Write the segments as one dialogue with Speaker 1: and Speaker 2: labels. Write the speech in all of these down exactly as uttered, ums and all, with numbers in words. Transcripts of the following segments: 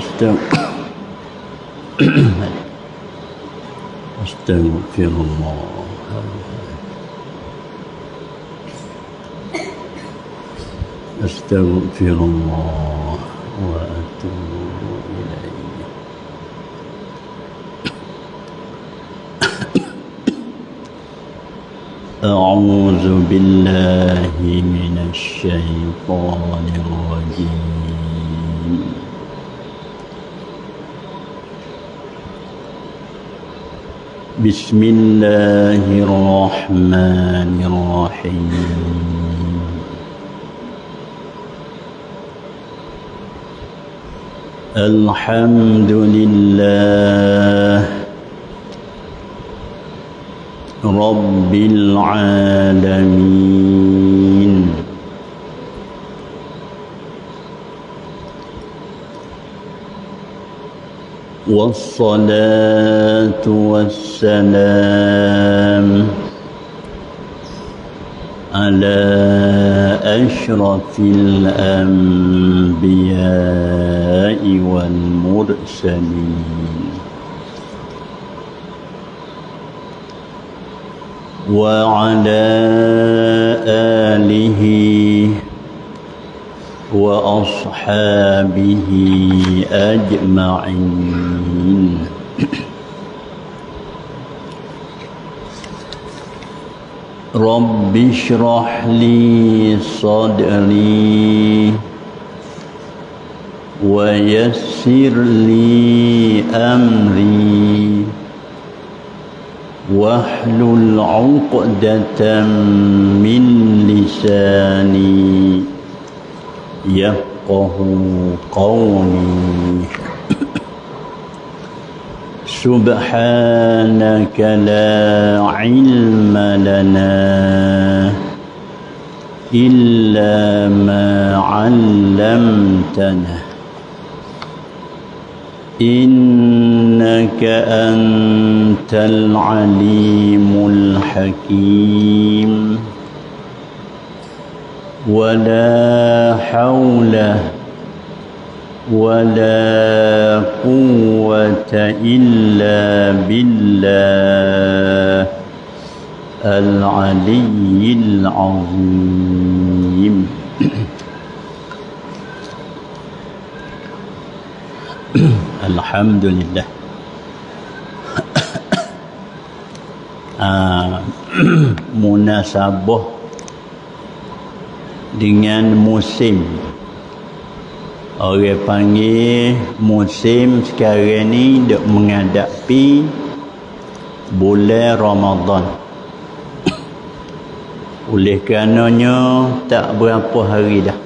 Speaker 1: أستغفر الله أستغفر الله وأتوب إليه. أعوذ بالله من الشيطان الرجيم. بسم الله الرحمن الرحيم. الحمد لله رب العالمين. والصلاة والسلام على أشرف الأنبياء والمرسلين وعلى آله وأصحابه أجمعين. رب اشرح لي صدري ويسر لي أمري واحلل عقدة من لساني يفقه قولي. سبحانك لا علم لنا إلا ما علمتنا إنك أنت العليم الحكيم. ولا حول ولا قوة إلا بالله العلي العظيم. Alhamdulillah. uh, munasabah dengan musim, orang panggil musim sekarang ni dok menghadapi bulan Ramadan. Oleh karenanya tak berapa hari dah.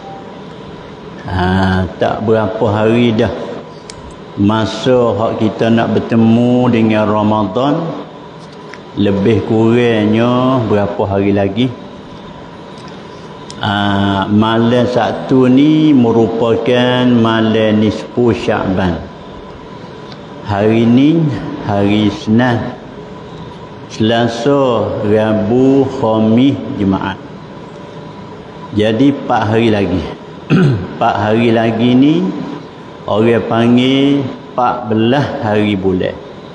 Speaker 1: Ha, tak berapa hari dah masa hak kita nak bertemu dengan Ramadan. Lebih kurangnya berapa hari lagi. Uh, malam Sabtu ni merupakan malam nisfu Sya'ban. Hari ni hari Isnin, Selasa, Rabu, Khamis, Jumaat. Jadi empat hari lagi. Empat hari lagi ni orang panggil empat belas hari bulan.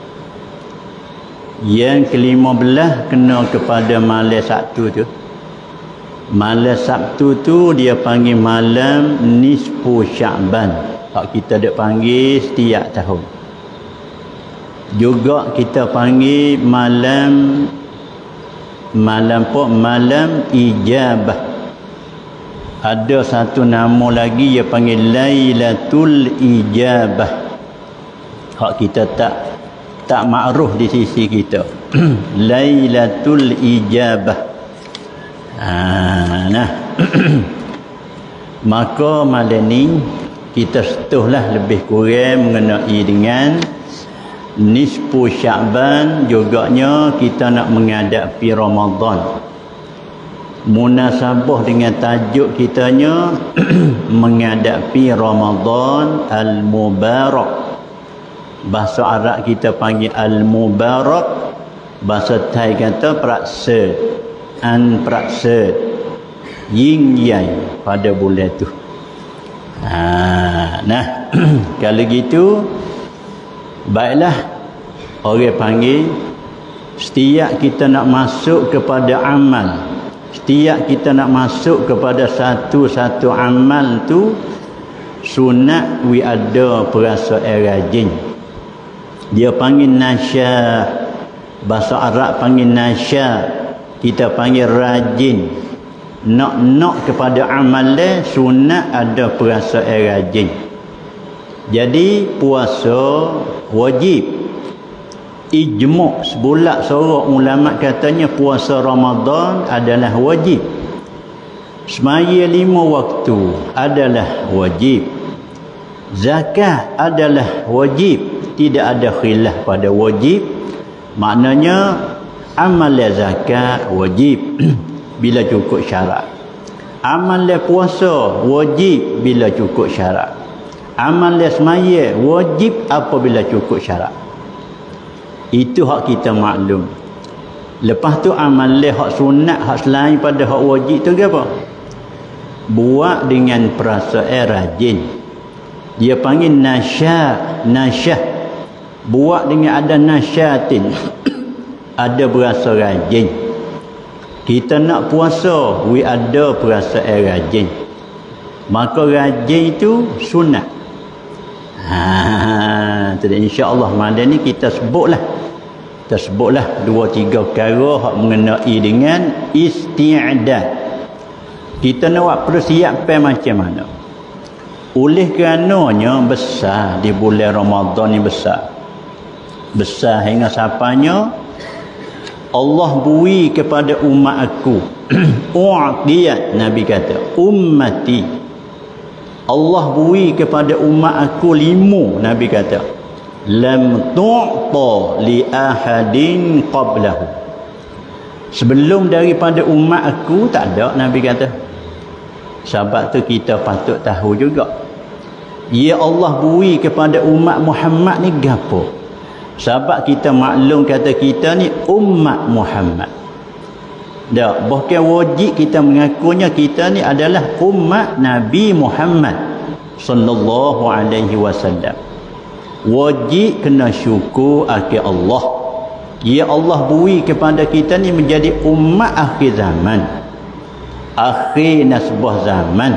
Speaker 1: Yang kelima belas kena kepada malam Sabtu tu. Malam Sabtu tu dia panggil malam nisfu Sya'ban. Hak kita dak panggil setiap tahun. Juga kita panggil malam malam apa? Malam ijabah. Ada satu nama lagi dia panggil Lailatul Ijabah. Hak kita tak tak makruf di sisi kita. Lailatul Ijabah. Ah, nah. Maka malam ni kita setuhlah lebih kurang mengenai dengan nisfu Sya'ban, juganya kita nak menghadapi Ramadan. Munasabah dengan tajuk kitanya menghadapi Ramadan Al-Mubarak. Bahasa Arab kita panggil Al-Mubarak, bahasa Thai kata praksa, an praksa, yin yang pada bulan tu. Ha, Nah, kalau gitu baiklah, orang panggil setiap kita nak masuk kepada amal, setiap kita nak masuk kepada satu-satu amal tu sunat we ada perasaan rajin. Dia panggil nasya, bahasa Arab panggil nasya, kita panggil rajin. Nak-nak kepada amal dia sunat ada perasaan rajin. Jadi puasa wajib. Ijma' sebulak sorok ulama katanya puasa Ramadan adalah wajib. Semaya lima waktu adalah wajib. Zakat adalah wajib. Tidak ada khilaf pada wajib. Maknanya amal zakat wajib bila cukup syarat. Amal puasa wajib bila cukup syarat. Amal semaya wajib apabila cukup syarat. Itu hak kita maklum. Lepas tu amal hak sunat, hak selain pada hak wajib tu ke apa? Buat dengan perasaan rajin. Dia panggil nasyah, nasyah. Buat dengan ada nasyatin. Ada berasa rajin. Kita nak puasa, we ada perasaan rajin. Maka rajin itu sunat. Ha, jadi insya-Allah malam ni kita sebutlah. Kita sebutlah dua tiga perkara hak mengenai dengan isti'dad. Kita nak buat persiapan macam mana? Oleh kerananya besar di bulan Ramadan ni besar. Besar hingga sapanya Allah bui kepada umat aku. U'tiyat, Nabi kata, ummati. Allah bui kepada umat aku lima, Nabi kata. Lam tu'ta li ahadin qablahu. Sebelum daripada umat aku tak ada, Nabi kata. Sebab tu kita patut tahu juga. Ya Allah bui kepada umat Muhammad ni gapo? Sebab kita maklum kata kita ni umat Muhammad. Tak, bahkan wajib kita mengakunya kita ni adalah umat Nabi Muhammad sallallahu alaihi wasallam. Wajib kena syukur akan Allah. Ya Allah bui kepada kita ni menjadi umat akhir zaman. Akhir nasbah zaman.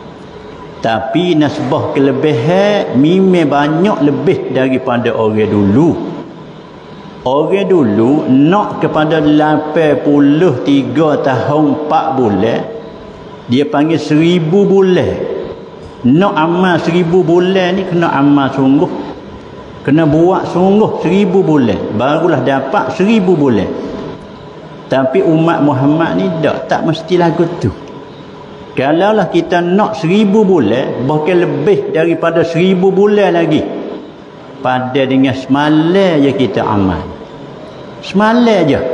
Speaker 1: Tapi nasbah kelebihan memang banyak lebih daripada orang dulu. Orang dulu nak kepada lapan puluh tiga tahun empat bulan. Dia panggil seribu bulan. Nak amal seribu bulan ni kena amal sungguh. Kena buat sungguh seribu bulan. Barulah dapat seribu bulan. Tapi umat Muhammad ni tak, tak mesti lagu tu. Kalaulah kita nak seribu bulan, bahkan lebih daripada seribu bulan lagi, pada dengan semalam je kita amal. Semalam je.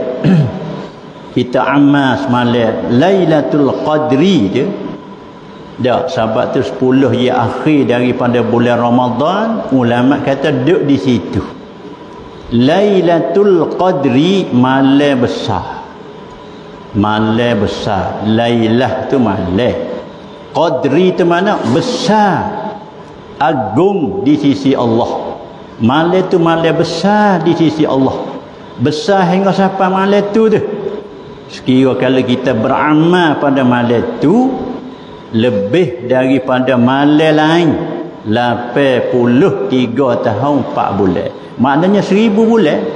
Speaker 1: Kita amal semalam. Lailatul Qadri je. Tak, sebab tu sepuluh ya akhir daripada bulan Ramadan, ulama kata duduk di situ. Lailatul Qadri malam besar. Malam besar. Lailah tu malam. Qadri tu mana? Besar. Agung di sisi Allah. Malam tu malam besar di sisi Allah. Besar hingga sampai malam tu tu. Sekira kalau kita beramal pada malam tu lebih daripada malam lain lapan puluh tiga tahun empat bulan. Maknanya seribu bulan.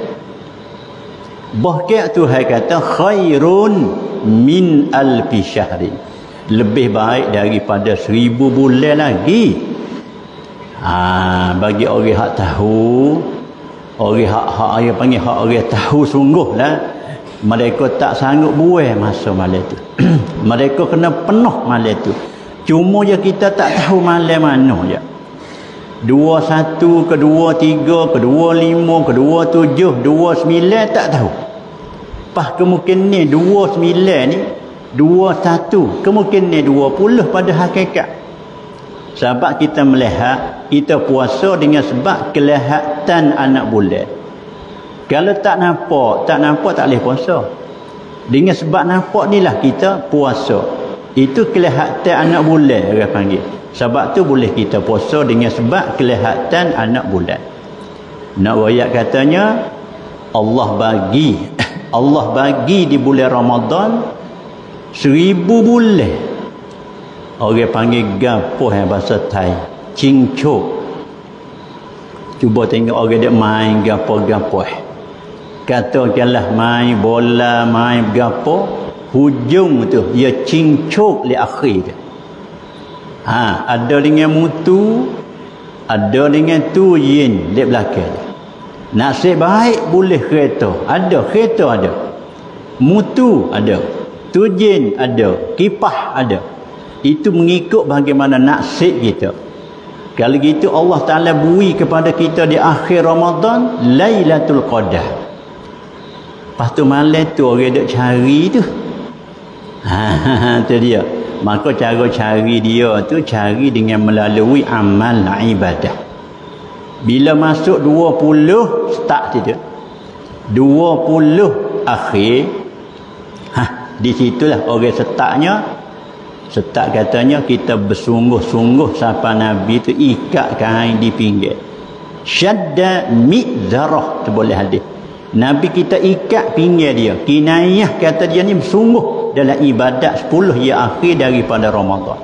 Speaker 1: Bahkan Tuhan kata khairun min alfi syahrin. Lebih baik daripada seribu bulan lagi. Ha, bagi orang hak tahu, orang hak hak ayah panggil hak orang tahu sungguhlah, mereka tak sanggup buai masa malam tu. Mereka kena penuh malam tu. Cuma je kita tak tahu malam mana je. Dua satu, kedua tiga, kedua lima, kedua tujuh, dua sembilan tak tahu. Pas kemungkinan ni dua sembilan ni, dua satu, kemungkinan ni dua puluh pada hakikat. Sebab kita melihat, kita puasa dengan sebab kelihatan anak bulan. Kalau tak nampak, tak nampak tak boleh puasa. Dengan sebab nampak ni lah kita puasa. Itu kelihatan anak bulan orang panggil. Sebab tu boleh kita puasa dengan sebab kelihatan anak bulan. Nak wayak katanya Allah bagi Allah bagi di bulan Ramadan seribu bulan. Orang panggil gapo yang bahasa Thai, cincuk. Cuba tengok orang dia main gapo-gapo. Katakanlah main bola, main gapo, hujung tu dia cincuk li akhir dia. Ha, ada dengan mutu, ada dengan tu yin di belakang. Nasib baik boleh kereta. Ada kereta ada. Mutu ada. Tujin ada. Kipah ada. Itu mengikut bagaimana nasib kita. Kalau gitu Allah Ta'ala beri kepada kita di akhir Ramadan Lailatul Qadar. Lepas tu malam tu orang duk cari tu. Ha, tu dia. Maka cara cari dia tu cari dengan melalui amal ibadah. Bila masuk dua puluh start dia. dua puluh akhir. Ha, di situlah orang startnya. Start katanya kita bersungguh-sungguh sampai Nabi tu ikat kain di pinggir. Syadda mi'zarah tu boleh hadis. Nabi kita ikat pinggir dia. Kinayah kata dia ni bersungguh dalam ibadat sepuluh ya akhir daripada Ramadan.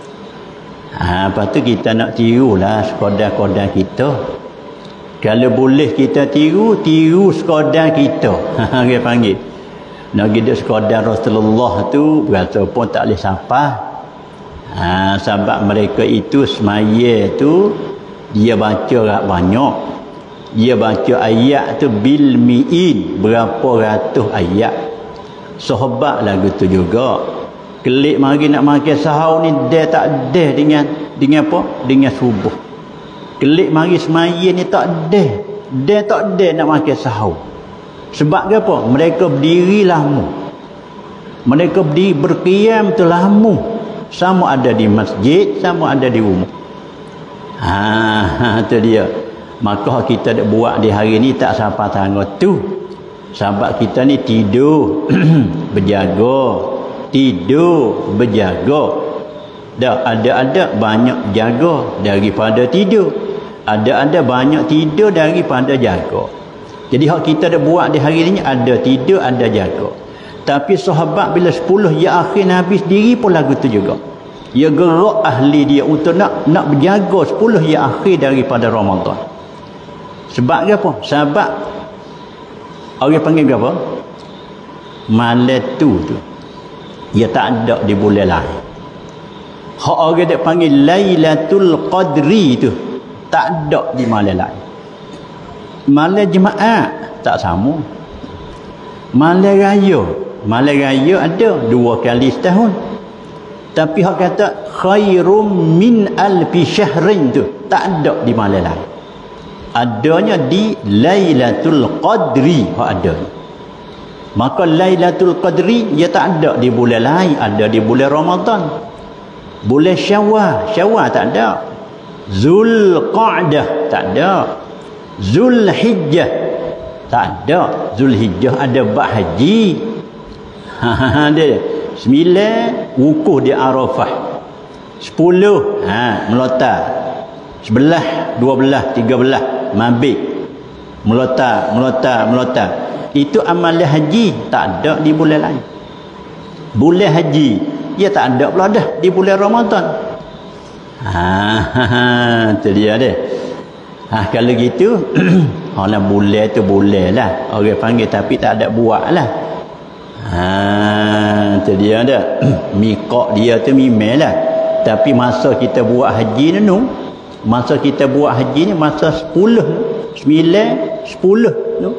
Speaker 1: Ha, lepas tu kita nak tirulah sekadar-kadar kita. Kalau boleh kita tiru, tiru sekadar kita. Ha, dia panggil. Nak hidup sekadar Rasulullah tu berasa pun tak boleh sampai. Ha, sebab mereka itu semaya tu dia baca rak banyak. Dia baca ayat tu bil mi'in, berapa ratus ayat. Sahabat lagu tu juga. Kelik mari nak makan sahur ni dia tak ada dengan dengan apa? Dengan subuh. Kelik mari semaya ni tak ada. Dia tak ada nak makan sahur. Sebab apa? Mereka berdiri lama. Mereka berdiri berqiyam tu lama. Sama ada di masjid, sama ada di rumah. Ha, tu dia. Maka kita nak buat di hari ni tak sampai tanggal tu. Sebab kita ni tidur berjaga, tidur berjaga. Dah ada-ada banyak jaga daripada tidur. Ada-ada banyak tidur daripada jaga. Jadi hak kita dah buat di hari ini ada tidur, ada jaga. Tapi sahabat bila sepuluh ya akhir Nabi sendiri pun lagu tu juga. Dia gerak ahli dia untuk nak nak berjaga sepuluh ya akhir daripada Ramadan. Sebab apa? Sebab orang panggil apa? Malam tu tu. Dia tak ada di bulan lain. Hak orang dia panggil Lailatul Qadri tu tak ada di malam lain. Malam Jumaat tak sama. Malam raya, malam raya ada dua kali setahun. Tapi hak kata khairum min alfi syahrin tu tak ada di malam lain. Adanya di Lailatul Qadri hak ada. Maka Lailatul Qadri dia tak ada di bulan lain, ada di bulan Ramadan. Bulan Syawal, Syawal tak ada. Zulqa'dah tak ada. Zulhijjah tak ada. Zulhijjah ada bab haji. Ha ha dia. Sembilan wukuf di Arafah. Sepuluh ha melota. Sebelah, dua belah, tiga belah mabit. Melota, melota, melota. Itu amalan haji tak ada di bulan lain. Bulan haji dia tak ada pula dah di bulan Ramadan. Ha ha, ha tu dia dia. Ha, kalau gitu orang boleh tu boleh lah orang panggil tapi tak ada buat lah. Ha, tu dia dah. Miqat dia tu memang lah. Tapi masa kita buat haji ni nu, masa kita buat haji ni masa sepuluh, sembilan, sepuluh tu.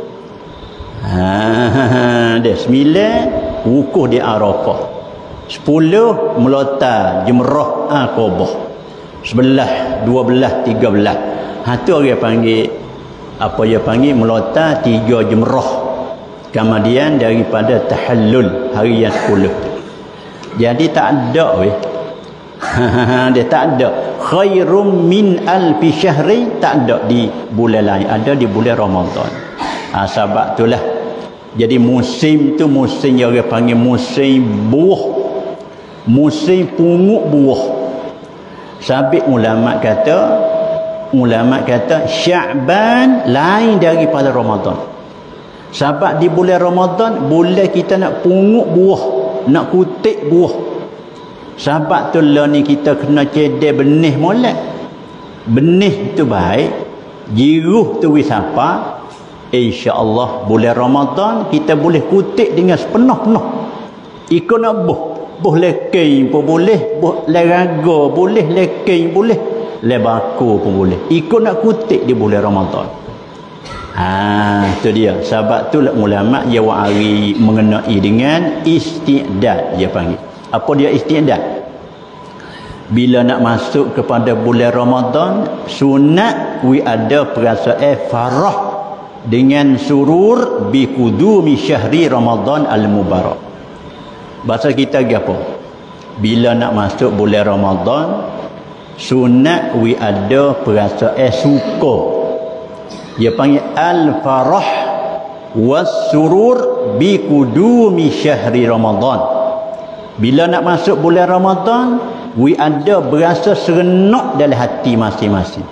Speaker 1: Ha, dia sembilan wukuf di Arafah. Sepuluh melota jemrah Aqabah. Sebelah, dua belah, tiga belah. Ha tu orang panggil apa dia panggil melota tiga jemrah. Kemudian daripada tahallul hari yang sepuluh. Jadi tak ada weh. Dia tak ada. Khairum min alfi syahri tak ada di bulan lain, ada di bulan Ramadan. Ha, sebab itulah. Jadi musim tu musim yang orang panggil musim buah. musim pungut buah. Sabit ulama kata, ulama kata Sya'ban lain daripada Ramadan. Sebab di bulan Ramadan, bulan kita nak pungut buah, nak kutik buah. Sebab tu lah ni kita kena cedek benih molek. Benih tu baik, jiruh tu wisapa. InsyaAllah bulan Ramadan kita boleh kutik dengan sepenuh-penuh. Ikut nak buh. Buh lekeng pun boleh, buh leraga boleh, lekeng boleh, lebaku pun boleh. Ikut nak kutik di bulan Ramadan. Ha, tu dia. Sebab tu lah ulama dia wa'ari mengenai dengan isti'dad dia panggil. Apa dia isti'dad? Bila nak masuk kepada bulan Ramadan, sunat wi ada perasaan farah dengan surur bi qudumi syahri Ramadan al-mubarak. Bahasa kita lagi apa? Bila nak masuk bulan Ramadan, sunat wi ada perasaan suka. Dia panggil al-farah was-surur bi qudumi syahri Ramadan. Bila nak masuk bulan Ramadan, wi ada berasa serenok dalam hati masing-masing.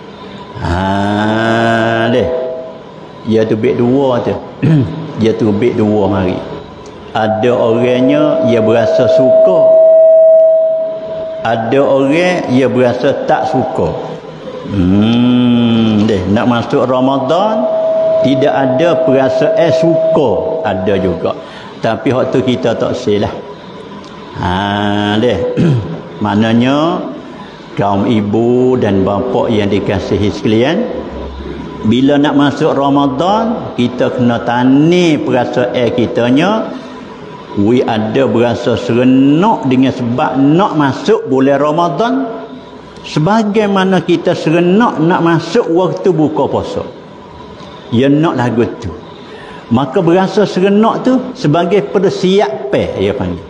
Speaker 1: Ha deh. Dia tu beg dua tu. Dia tu beg dua mari. Ada orangnya ia berasa suka, ada orang ia berasa tak suka. Hmm, deh nak masuk Ramadan tidak ada perasaan suka, ada juga. Tapi hak tu kita tak silah. Ha deh. Maknanya kaum ibu dan bapa yang dikasihi sekalian, bila nak masuk Ramadan kita kena tani perasaan kitanya. We ada berasa serenok dengan sebab nak masuk bulan Ramadan, sebagaimana kita serenok nak masuk waktu buka puasa. Ya nak lagu tu. Maka berasa serenok tu sebagai persiapan dia panggil.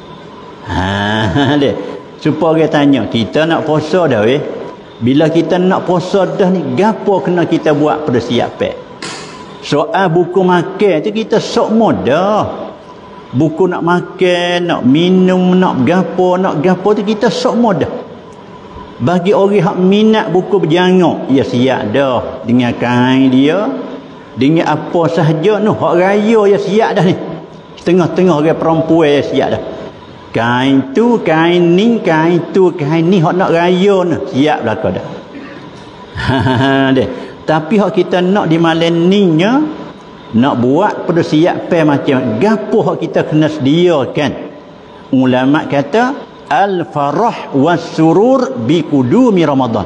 Speaker 1: Ha deh. Supaya orang tanya, kita nak puasa dah weh. Bila kita nak puasa dah ni, gapo kena kita buat persiapan? Soal buku makan tu kita sok mudah. Buku nak makan, nak minum, nak gapo, nak gapo tu kita sok mudah. Bagi orang yang minat buku berjanguk, ia siap dah dengan kain dia, dengan apa sahaja noh, hak raya ia siap dah ni. Setengah-tengah orang perempuan ia siap dah. Kain tu, kain ni, kain tu, kain ni hak nak raya noh, siap belaka dah. Ha deh. Tapi hak kita nak di malam ninya, nak buat persiapan macam gapo hak kita kena sediakan. Ulama kata al-farah was-surur bi qudumi Ramadan.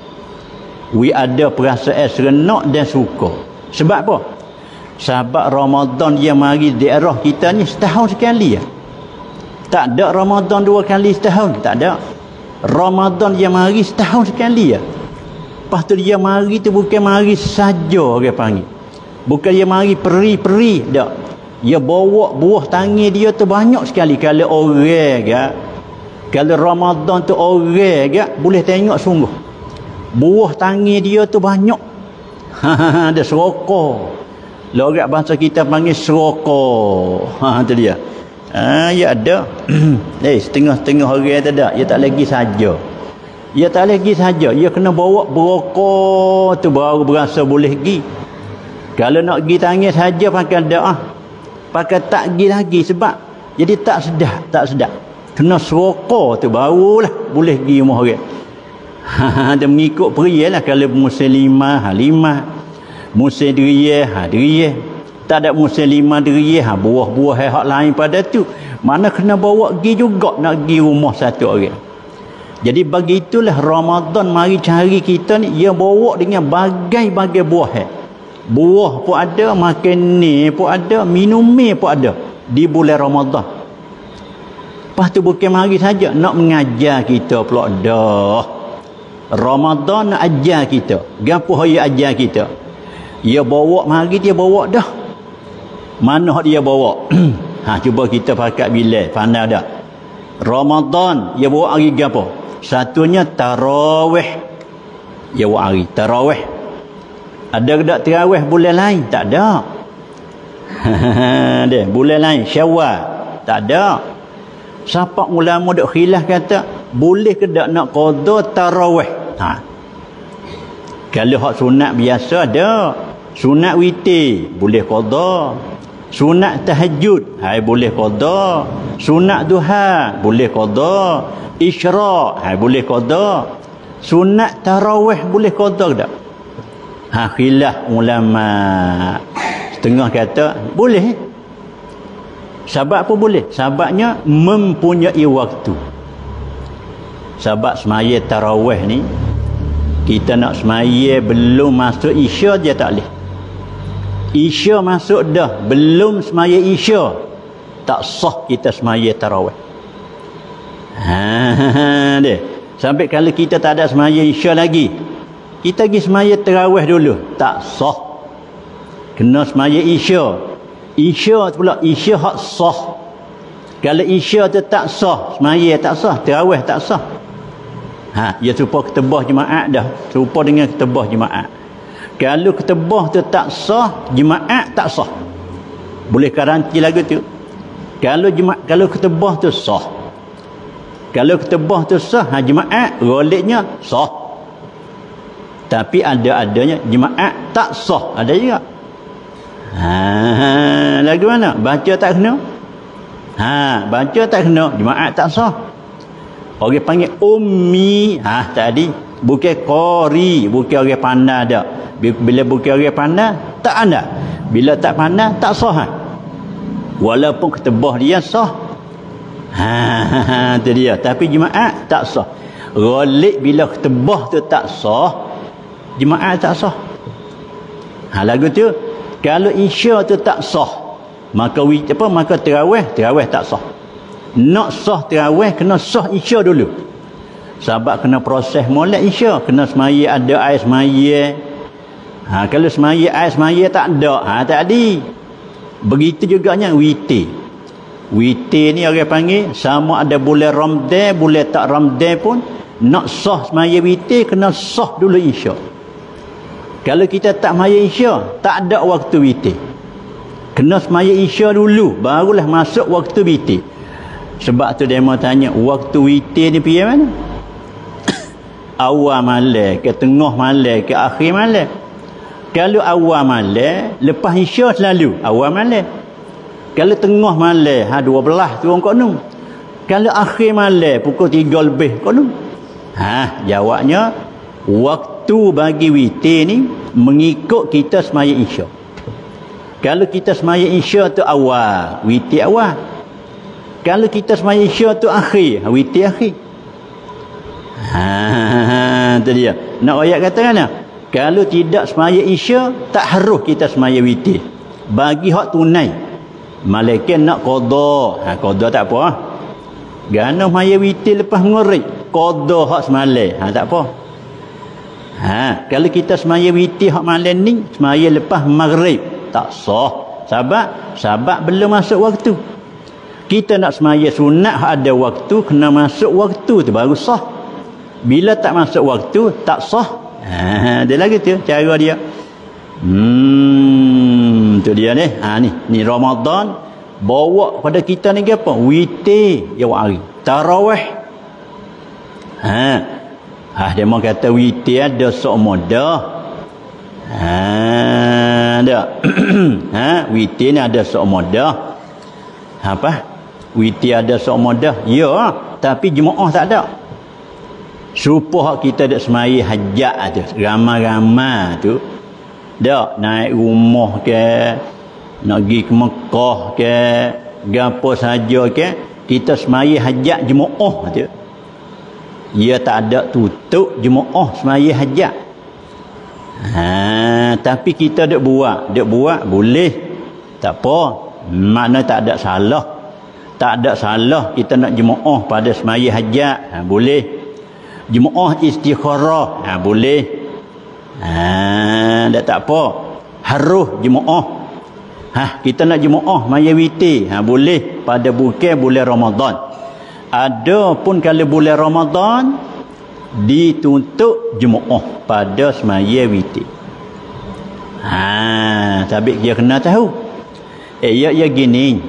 Speaker 1: We ada perasaan serenok dan suka. Sebab apa? Sebab Ramadan dia mari di daerah kita ni setahun sekali ya. Tak ada Ramadan dua kali setahun, tak ada. Ramadan dia mari setahun sekali ya. Lepas tu dia mari tu bukan mari saja orang panggil. Bukan dia mari peri-peri, tak. Dia bawa buah tangan dia tu banyak sekali. Kalau orang ke, kalau Ramadan tu orang ke, boleh tengok sungguh. Buah tangan dia tu banyak. Ada serokor. Logat bahasa kita panggil serokor. Ha, tu dia. Ha, ya ada. Eh, setengah-setengah orang tu tak. Dia tak lagi saja. Dia tak lagi saja. Dia kena bawa berokor tu baru berasa boleh pergi. Kalau nak pergi tangis saja pakai doa. Pakai tak pergi lagi sebab jadi tak sedap, tak sedap. Kena serokor tu barulah boleh pergi rumah orang. Ha, dia mengikut pria lah. Kalau musim lima, ha lima. Musim deriyah, ha deriyah. Tak ada musim lima deriyah, ha buah-buah hak lain pada tu. Mana kena bawa pergi juga nak pergi rumah satu orang. Jadi begitulah Ramadan mari cari kita ni, ia bawa dengan bagai-bagai buah. He. Buah pun ada, makan ni pun ada, minum ni pun ada di bulan Ramadan. Lepas tu bukan mari saja nak mengajar kita pula dah. Ramadan nak ajar kita. Gapo dia ajar kita? Dia bawa mari dia bawa dah. Mana dia bawa? Ha cuba kita pakat bila pandai dah. Ramadan dia bawa hari gapo? Satunya tarawih. Dia bawa hari tarawih. Ada ke tak tarawih bulan lain? Tak ada. Dia bulan lain Syawal. Tak ada. Siapa ulama duk khilaf kata boleh ke tak nak qada tarawih. Ha. Kalau hak sunat biasa ada. Sunat witir boleh qada. Sunat tahajud hai boleh qada. Sunat duha boleh qada. Isyraq hai boleh qada. Sunat tarawih boleh qada ke tak? Ha, khilaf ulama. Setengah kata boleh. Sebab apa boleh? Sebabnya mempunyai waktu. Sebab semaya tarawih ni kita nak semaya belum masuk isya dia tak boleh. Isya masuk dah, belum semaya isya tak sah kita semaya tarawih. Ha dia. Sampai kalau kita tak ada semaya isya lagi, kita pergi semaya tarawih dulu, tak sah. Kena semaya isya. Isya tu pula isya hak sah. Kalau isya tu tak sah, semaya tak sah, tarawih tak sah. Ha, dia serupa ketebah jemaat dah, serupa dengan ketebah jemaat. Kalau ketebah tu tak sah, jemaat tak sah. Boleh garanti lagu tu. Kalau jemaat, kalau ketebah tu sah. Kalau ketebah tu sah, ha, jemaat roliknya sah. Tapi ada-adanya jemaat tak sah, ada juga. Ha, lagu mana? Baca tak kena? Ha, baca tak kena, jemaat tak sah. Orang panggil ummi, ha tadi bukan qari, bukan orang pandai dak. Bila bukan orang pandai, tak ada. Bila tak pandai, tak sah. Walaupun ketebah dia sah. Ha, tu dia. Tapi jemaat tak sah. Ghalib bila ketebah tu tak sah, jemaat tak sah. Ha, lagu tu kalau isya tu tak sah, maka apa maka tarawih tarawih tak sah. Nak sah tarawih kena sah isya dulu. Sebab kena proses molek isya, kena semaya ada air semaya. Ha, kalau semaya air semaya tak ada, ha tak ada. Begitu juganya witir. Witir ni orang panggil sama ada boleh Ramadan, boleh tak Ramadan pun nak sah semaya witir kena sah dulu isya. Kalau kita tak semaya isya, tak ada waktu witir. Kena semaya isya dulu, barulah masuk waktu witir. Sebab tu dia mau tanya, waktu witir ni pergi mana? Awal malam ke tengah malam ke akhir malam? Kalau awal malam, lepas isya selalu awal malam. Kalau tengah malam, ha dua belas turun kat nu. Kalau akhir malam pukul tiga lebih kat nu. Ha, jawabnya waktu bagi witir ni mengikut kita semaya isya. Kalau kita semaya isya tu awal, witir awal. Kalau kita semaya isya tu akhir, witir akhir. Ha, tu dia. Nak ayat kata kan? Kalau tidak semaya isya, tak harus kita semaya witir. Bagi hak tunai, malaikat nak qada. Ha, qada tak apa. Gana semaya witir lepas ngorek, qada hak semalam. Ha, tak apa. Ha, kalau kita semaya witir hak malam ni, semaya lepas maghrib, tak sah. Sebab sebab belum masuk waktu. Kita nak semaya sunat ada waktu, kena masuk waktu tu baru sah. Bila tak masuk waktu, tak sah. Ha, dia lagi tu cara dia. Hmm, tu dia ni. Ha ni, ni Ramadan bawa pada kita ni apa? Witir ya hari. Tarawih. Ha. Ha, dia mau kata witir ada semua dah. Ha, dah. Ha, witir ni ada semua dah. Apa? Witir ada semua dah. Ya, tapi jemaah tak ada. Serupa kita dak semai hajat tu, ramai-ramai tu. Dak naik rumah ke, nak pergi ke Mekah ke, gapo saja ke, kita semai hajat jemaah tu. Ia tak ada tutup jemaah semai hajat. Ha, tapi kita dak buat, dak buat boleh. Tak apa. Makna tak ada salah. Tak ada salah kita nak jemaah pada semaya hajat. Ha, boleh. Jemaah istikharah, ha, boleh. Ha, dah tak apa. Harus jemaah. Ha, kita nak jemaah maya witir, ha, boleh pada bukan bulan Ramadan. Ada pun kalau bulan Ramadan dituntut jemaah pada semaya witir. Ha, tapi dia kena tahu. Eh, ya ya gini.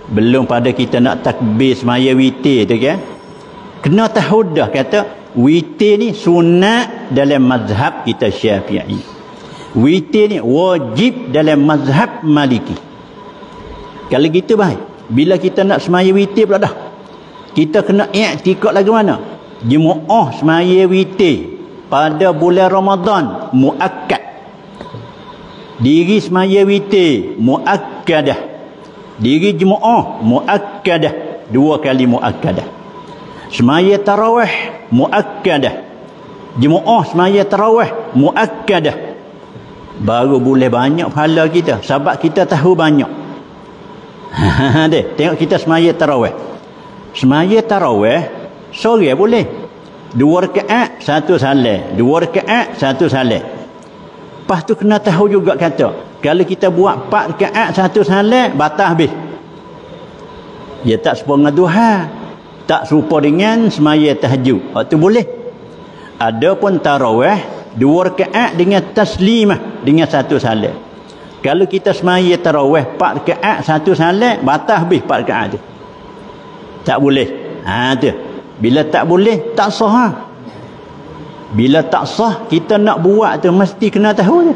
Speaker 1: Belum pada kita nak takbir semaya witir tu kan. Kena tahu dah kata witir ni sunat dalam mazhab kita Syafi'i. Witir ni wajib dalam mazhab Maliki. Kalau gitu baik. Bila kita nak semaya witir pula dah. Kita kena i'tikad lagu mana? Jemaah semaya witir pada bulan Ramadan muakkad. Diri semaya witir muakkadah. Diri jemaah muakkadah, dua kali muakkadah. Semaya tarawih muakkadah. Jemaah semaya tarawih muakkadah. Baru boleh banyak pahala kita sebab kita tahu banyak. Ha deh, tengok kita semaya tarawih. Semaya tarawih sore boleh. Dua rakaat satu salat, dua rakaat satu salat. Lepas tu kena tahu juga kata kalau kita buat empat rakaat satu salat batal habis. Dia tak serupa dengan duha, tak serupa dengan semaya tahajud. Waktu boleh. Adapun tarawih dua rakaat dengan taslimah dengan satu salat. Kalau kita semaya tarawih empat rakaat satu salat batal habis empat rakaat tu. Tak boleh. Ha tu. Bila tak boleh tak sah. Ha? Bila tak sah kita nak buat tu mesti kena tahu tu.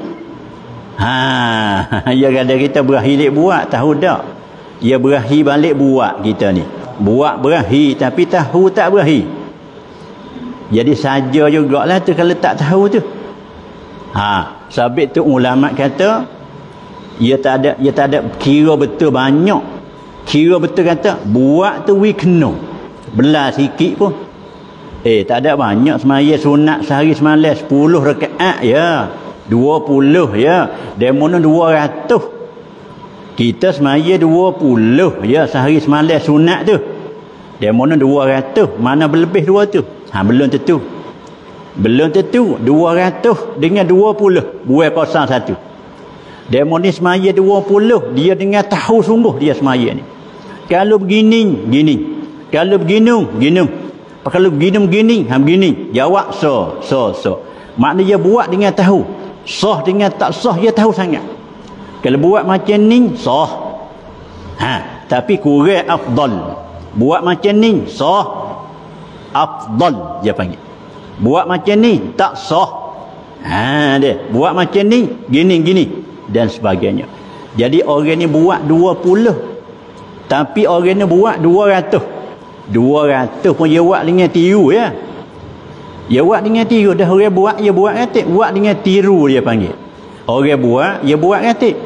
Speaker 1: Ha, ya kadang kita berakhir buat tahu tak? Ya berakhir balik buat kita ni. Buat berakhir tapi tahu tak berakhir. Jadi saja jugalah tu kalau tak tahu tu. Ha, sabit tu ulama kata ia tak ada ia tak ada kira betul banyak. Kira betul kata buat tu we kena. Belah sikit pun. Eh tak ada banyak semaya sunat sehari semalam sepuluh rakaat ya. dua puluh ya. Demono dua ratus. Kita semaya dua puluh ya sehari semalam sunat tu. Demono dua ratus. Mana berlebih dua tu? Ha belum tentu. Belum tentu dua ratus dengan dua puluh buat kosong satu. Demono semaya dua puluh dia dengan tahu sungguh dia semaya ni. Kalau begini gini. Kalau begini gini. Kalau begini begini ha begini. Jawab so so so. Maknanya dia buat dengan tahu. Sah dengan tak sah dia tahu sangat. Kalau buat macam ni sah. Ha, tapi kurang afdal. Buat macam ni sah. Afdal dia panggil. Buat macam ni tak sah. Ha dia. Buat macam ni gini gini dan sebagainya. Jadi orang ni buat dua puluh. Tapi orang ni buat dua ratus. dua ratus pun dia buat dengan tiru ya. Dia buat dengan tiru. Dah orang buat, dia buat katik. Buat dengan tiru dia panggil. Orang buat, dia buat katik.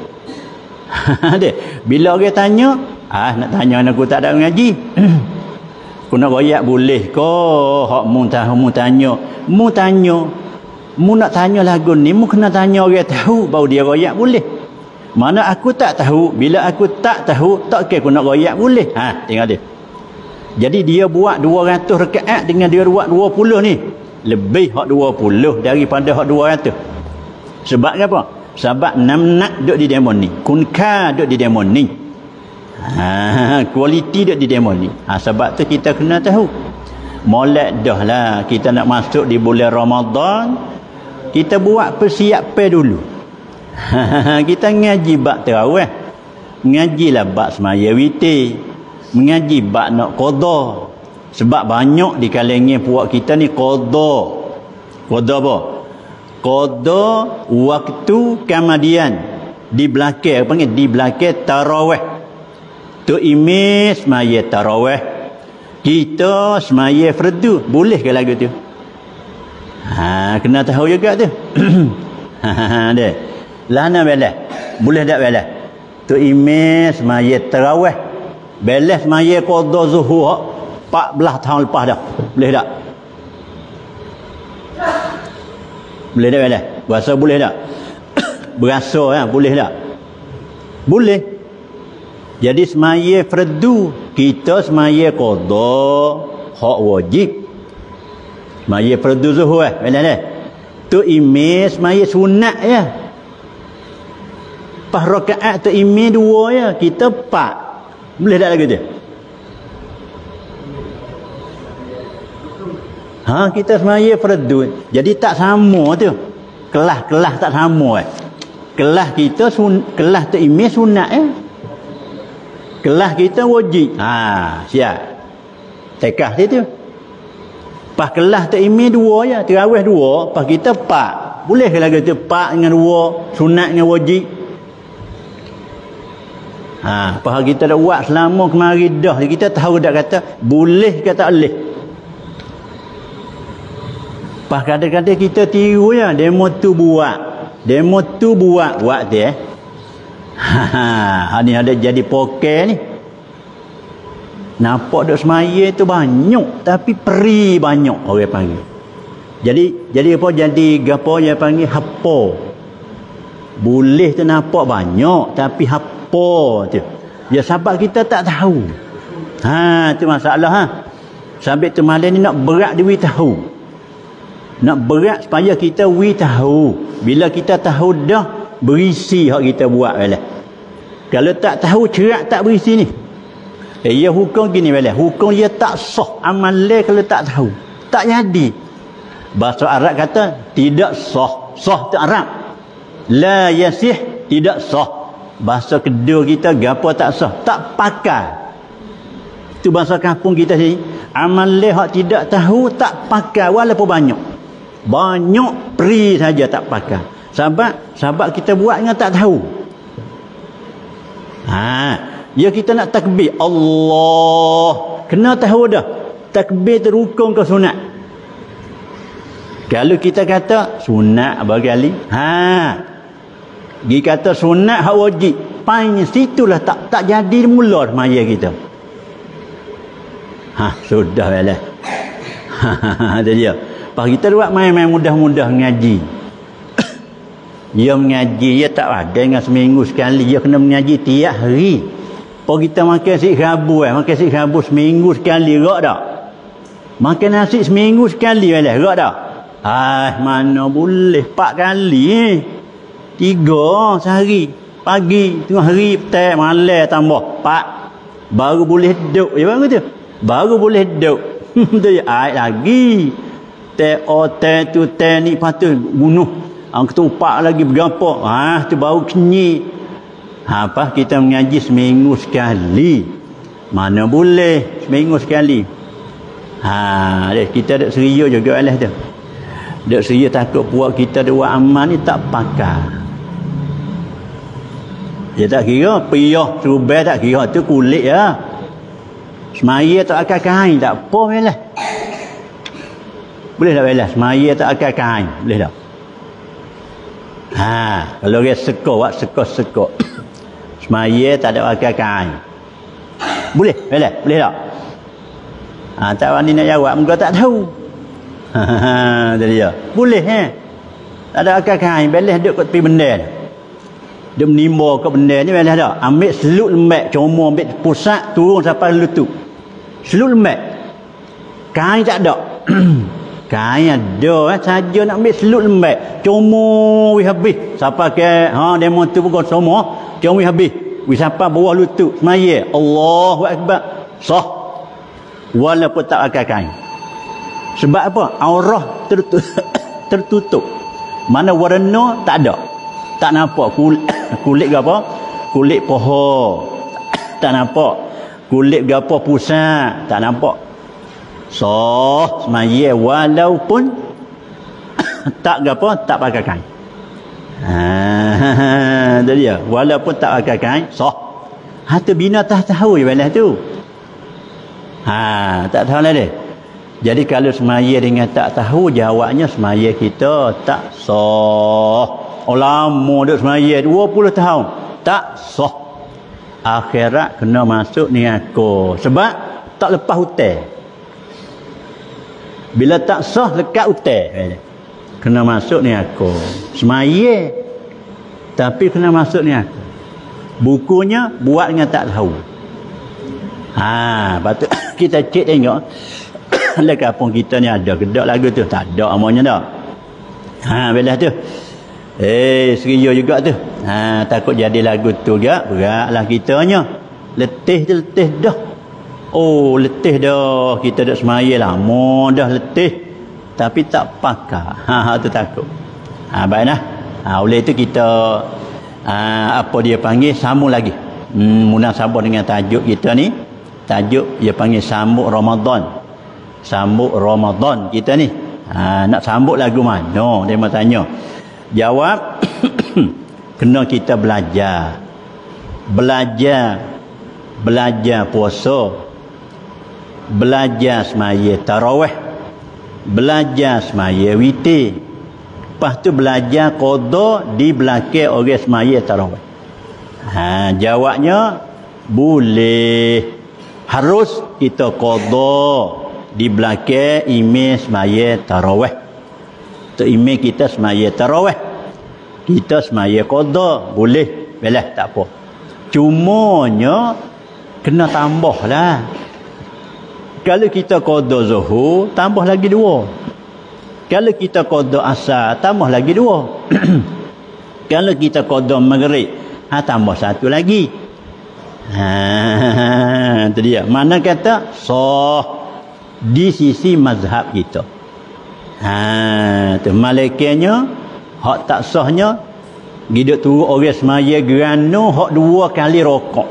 Speaker 1: Bila orang tanya, ah nak tanya aku tak ada ngaji. Aku nak royak boleh ke? Hak mu tahu mu tanya. Mu tanya. Mu nak tanya lagu ni, mu kena tanya orang tahu baru dia royak boleh. Mana aku tak tahu, bila aku tak tahu, tak kira aku nak royak boleh. Ha, tengok dia. Jadi dia buat dua ratus rakaat dengan dia buat dua puluh ni. Lebih hak dua puluh daripada hak dua ratus. Sebab apa? Sebab enam nak duduk di demo ni. Kunka duduk di demo ni. Ha, kualiti duduk di demo ni. Ha, sebab tu kita kena tahu. Molek dah lah kita nak masuk di bulan Ramadan. Kita buat persiapan dulu. Ha, kita ngaji bab tarawih. Ngajilah bab semaya witir. Mengaji bab nak qada. Sebab banyak di kalangan puak kita ni qada. Qada apa? Qada waktu kemudian di belakang panggil di belakang tarawih. Tu imam semaya tarawih. Kita semaya fardu. Boleh ke lagu tu? Ha, kena tahu juga tu. Ha dia. Lana belah. Boleh tak belah? Tu imam semaya tarawih. Belah semaya qada zuhur empat belas tahun lepas dah. Boleh tak? Boleh tak belah? Berasa boleh tak? Berasa ya, boleh tak? Boleh. Jadi semaya fardu, kita semaya qada hak wajib. Semaya fardu zuhur eh, belah dah. Tu imam semaya sunat ya. Pas rakaat tu imam dua ya, kita empat. Boleh tak lagu tu? Ha, kita semaya fardu. Jadi tak sama tu. Kelas-kelas tak sama eh. Kelas kita sun, kelas tu imam sunat eh. kelas kita wajib. Ha, siap. Tekah dia tu. Pas kelas tak imi dua je, terawih dua, pas kita empat. Boleh ke lagu tu empat dengan dua, sunat dengan wajib. Ha, pas kita dah buat selama kemari dah, kita tahu dah kata boleh ke tak boleh. Pas kadang-kadang kita tiru ya, demo tu buat. Demo tu buat. Buat dia. Ha, ha, ni ada jadi poker ni. Nampak duk semaya tu banyak. Tapi peri banyak orang panggil. Jadi, jadi apa? Jadi gapo dia panggil hapa. Boleh tu nampak banyak. Tapi hapa tu. Ya sebab kita tak tahu. Ha, tu masalah ha. Sampai tu malam ni nak berat dia tahu. Nak berat supaya kita wi tahu. Bila kita tahu dah, berisi hak kita buat bala. Kalau tak tahu cerak tak berisi ni. Eh, ia hukum gini bala. Hukum dia tak sah amal kalau tak tahu. Tak jadi. Bahasa Arab kata tidak sah. Sah tu Arab. La yasih, tidak sah. Bahasa kedua kita gapo tak sah? Tak pakai. Itu bahasa kampung kita sini. Amal hak tidak tahu tak pakai walaupun banyak. Banyak peri saja tak pakai. Sebab sebab kita buat dengan tak tahu. Ha, ya kita nak takbir Allah, kena tahu dah. Takbir tu rukun ke sunat? Kalau kita kata sunat berkali, ha. Dia kata sunat hak wajib, pain situlah tak tak jadi mula semaya kita. Ha, sudah lah. Ha, ada dia. Pas kita buat main-main mudah-mudah mengaji. Dia mengaji, dia tak ada dengan seminggu sekali. Dia kena mengaji tiap hari. Pas kita makan nasi kerabu, eh. makan nasi kerabu seminggu sekali, rak tak? Makan nasi seminggu sekali, eh. rak tak? Ah, mana boleh, empat kali. Eh. Tiga sehari. Pagi, tengah hari, petang, malam tambah. Empat. Baru boleh duduk. Ya, baru tu. Baru boleh duduk. Tu air lagi. Te o te tu te ni patut bunuh. Ang ketupak lagi berapa? Ah tu baru kenyik. Ha, apa kita mengaji seminggu sekali. Mana boleh seminggu sekali. Ha, kita dak seria juga alah tu. Dak seria takut puak kita ada buat amal ni tak pakai. Dia tak kira piyah serubah tak kira tu kulit ya. Semaya tak akan kain tak apa melah. Boleh tak belas? Semaya tak akan kain. Boleh tak? Ha, kalau dia sekor, buat sekor-sekor. Semaya tak ada akan kain. Boleh? Belas? Boleh tak? Ha, tak berani nak jawab. Mereka tak tahu. Ha, jadi dia. Boleh eh? Tak ada akan kain. Belas duduk kat tepi benda. Dia menimba kat benda ni belas tak? Ambil selut lembek. Cuma ambil pusat turun sampai lutut. Selut lembek. Kain tak ada. Kain ada eh, saja nak ambil selut lembek. Cuma wi habis. Siapa ke ha demo tu pun semua. Cuma wi habis. Wi sampai bawah lutut semaya. Allahu akbar. Sah. Walaupun tak pakai kain. Sebab apa? Aurah tertutup. tertutup. Mana warna tak ada. Tak nampak kulit kulit apa? Kulit pohon. Tak nampak. Kulit gapo pusat. Tak nampak. So, semaya walaupun tak apa, tak pakai kain. Ha, tu dia. Walaupun tak pakai kain, so. Ha, tu binatang tahu je belah tu. Ha, tak tahu lah dia. Jadi kalau semaya dengan tak tahu, jawabnya semaya kita tak sah. Oh lama duk semaya dua puluh tahun. Tak sah. Akhirat kena masuk ni aku. Sebab tak lepas hutang. Bila tak sah lekat hutang. Kena masuk ni aku. Semaya. Tapi kena masuk ni aku. Bukunya buat dengan tak tahu. Ha, patut kita cek tengok. Lah kampung kita ni ada kedak lagu tu? Tak ada amanya dah. Ha, belah tu. Eh, seria juga tu. Ha, takut jadi lagu tu juga. Beratlah kitanya. Letih tu letih dah. Oh, letih dah. Kita dah semaya lama dah letih. Tapi tak pakai. Ha, tu takut. Ha, baiklah. Ha, oleh itu kita ha, apa dia panggil sambung lagi. Hmm, munasabah dengan tajuk kita ni. Tajuk dia panggil sambut Ramadan. Sambut Ramadan kita ni. Ha, nak sambut lagu mana? Dia mau tanya. Jawab kena kita belajar. Belajar belajar puasa. Belajar semaya tarawih. Belajar semaya witir. Lepas tu belajar qada di belakang orang semaya tarawih. Ha, jawabnya boleh. Harus kita qada di belakang imam semaya tarawih. Tu imam kita semaya tarawih. Kita semaya qada, boleh. Belah tak apa. Cumanya kena tambah lah. Kalau kita qada zuhur, tambah lagi dua. Kalau kita qada asar, tambah lagi dua. Kalau kita qada maghrib, ha, tambah satu lagi. Ha, itu dia. Mana kata sah di sisi mazhab kita. Ha, tu malaikatnya hak tak sahnya hidup turun orang semaya gerano hak dua kali rokok.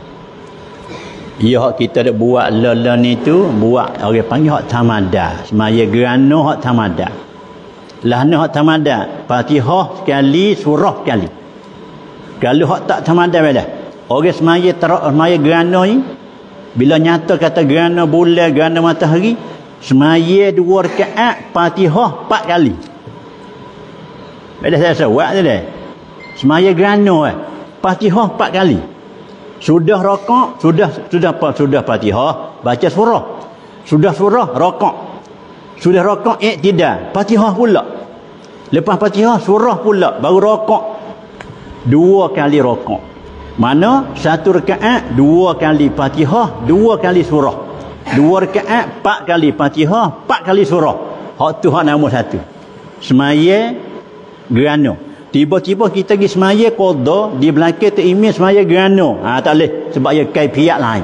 Speaker 1: Ya hak kita dak buat lala ni tu, buat orang panggil hak tamada. Semaya gerano hak tamada. Lah ni hak tamada, Fatihah sekali, surah sekali. Kalau hak tak tamada belah. Orang semaya terak semaya gerano ni bila nyata kata gerano bulan, gerano matahari, semaya dua rakaat, Fatihah empat kali. Belah saya buat tu dah. Semaya gerano eh. Fatihah empat kali. Sudah rokok, sudah sudah apa? Sudah Fatihah, baca surah. Sudah surah, rokok. Sudah rokok, iktidal, Fatihah pula. Lepas Fatihah, surah pula, baru rokok. Dua kali rokok. Mana? Satu rakaat, dua kali Fatihah, dua kali surah. Dua rakaat, empat kali Fatihah, empat kali surah. Hak tu hak nombor satu. Semaya gerano. Tiba-tiba kita pergi semaya qada, di belakang tu imam semaya gerano. Ha, tak boleh. Sebab ia kaifiat lain.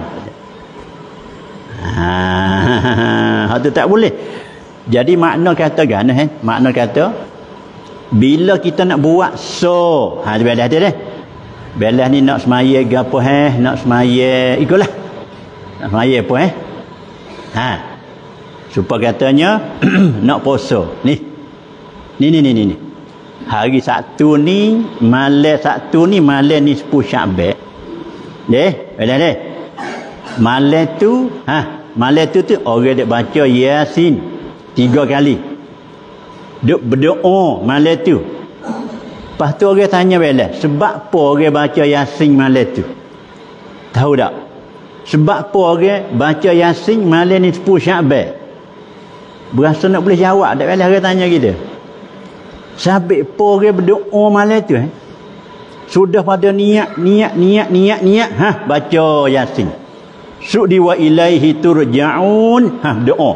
Speaker 1: Ha, tu tak boleh. Jadi makna kata kan, eh? Makna kata, bila kita nak buat so, ha, belah dia deh. Belah ni nak semaya gapo eh? Nak semaya, ikutlah. Nak semaya apa eh? Ha. Supaya katanya, nak puasa. Ni. Ni, ni, ni, ni. ni. Hari Sabtu ni, malam Sabtu ni, malam nisfu Sya'ban. Deh, belah deh. Malam tu, ha, malam tu tu orang dek baca Yasin tiga kali. Duk berdoa malam tu. Lepas tu orang tanya belah, sebab apa orang baca Yasin malam tu? Tahu tak? Sebab apa orang baca Yasin malam nisfu Sya'ban? Berasa nak boleh jawab tak belah orang tanya kita? Sabit po orang berdoa malam tu eh. Sudah pada niat, niat, niat, niat, niat, ha, baca Yasin. Sudi wa ilaihi turja'un, ha, doa.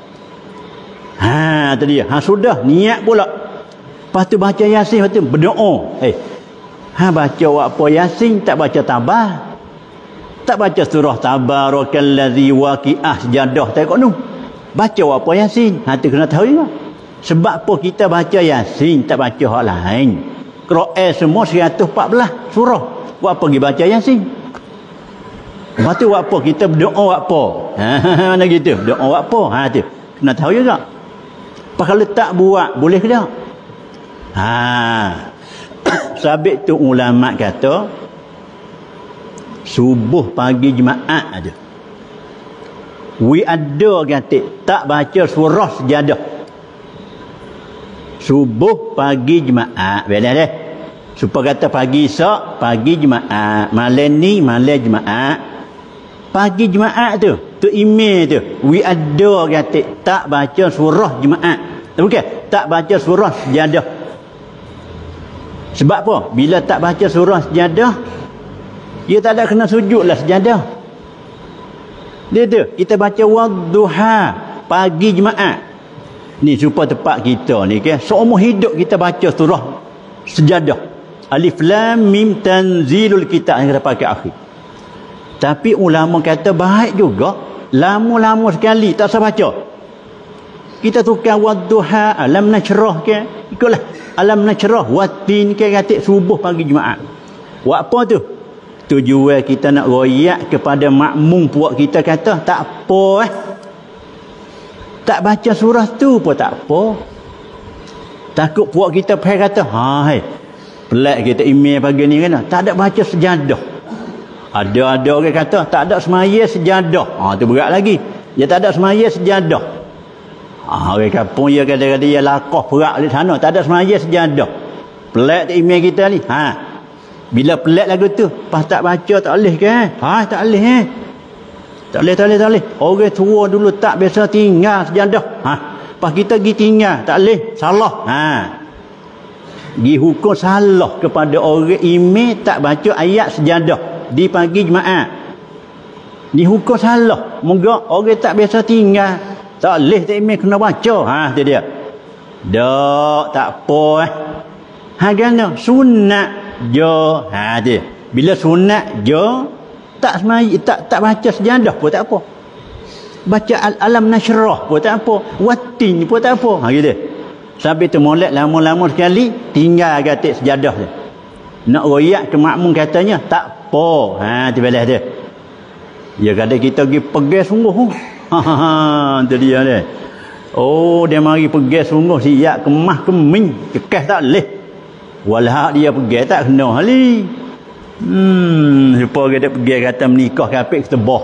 Speaker 1: Ha, tadi dia. Ha, sudah niat pula. Lepas tu baca Yasin, lepas tu berdoa. Eh. Ha, baca apa Yasin, tak baca tabah. Tak baca surah tabarakallazi waqi'ah sejadah tak kau nu. Baca apa Yasin. Ha, tu kena tahu juga. Sebab apa kita baca Yasin, tak baca hak lain. Quran semua seratus empat belas surah. Buat apa pergi baca Yasin? Lepas tu buat apa? Kita berdoa buat apa? Ha, mana gitu? Doa buat apa? Ha, tu. Kena tahu juga. Apa kalau tak buat, boleh ke tak? Ha. Sabit tu ulama kata, subuh pagi Jumaat aja. We ada kata tak baca surah sejadah. Subuh pagi Jumaat. Belah deh. Supaya kata pagi esok, pagi Jumaat. Malam ni, malam Jumaat. Pagi Jumaat tu, tu email tu. We ada kata tak baca surah Jumaat. Bukan? Tak baca surah sejadah. Sebab apa? Bila tak baca surah sejadah, dia tak ada kena sujud lah sejadah. Dia tu. Kita baca wadduha pagi Jumaat. Ni supaya tempat kita ni ke, seumur hidup kita baca surah sejadah. Alif lam mim tanzilul kitab yang kita pakai akhir. Tapi ulama kata baik juga lama-lama sekali tak usah baca. Kita tukar wadduha, alam nashrah ke, ikutlah alam nashrah, watin ke, kata subuh pagi Jumaat. Buat apa tu? Tu tujuan kita nak royak kepada makmum puak kita kata tak apa eh. Tak baca surah tu pun tak apa. Takut puak kita pergi kata, ha hai. Pelik kita email pagi ni kan. Tak ada baca sejadah. Ada-ada orang kata tak ada semaya sejadah. Ha tu berat lagi. Dia tak ada semaya sejadah. Ha orang kampung dia kata-kata dia lakoh perak di sana, tak ada semaya sejadah. Pelik tak email kita ni. Ha. Bila pelik lagu tu, pas tak baca tak boleh ke? Ha tak boleh eh. Tak boleh, tak boleh, tak boleh. Orang tua dulu tak biasa tinggal sejadah. Ha. Pas kita pergi tinggal, tak boleh. Salah. Ha. Pergi hukum salah kepada orang email tak baca ayat sejadah di pagi jemaah. Dihukum salah. Moga orang tak biasa tinggal. Tak boleh tak email kena baca. Ha, tu dia. Dak, tak apa eh. Ha, gana? Sunat je. Ha, dia. Bila sunat je, tak semai, tak tak baca sejadah pun tak apa. Baca al-alam nasyrah pun tak apa. Watin pun tak apa. Ha, gitu. Sampai tu molek lama-lama sekali, tinggal gatik sejadah dia. Nak royak ke makmum katanya, tak apa. Ha, tu belah dia. Ya kadang kita pergi pergi sungguh. Ha ha ha, tu dia dia. Oh, dia mari pergi sungguh siap kemah keming, kekeh tak leh. Walah dia pergi tak kena hali. Hmm, supaya dia pergi kata menikah kapik ketebah.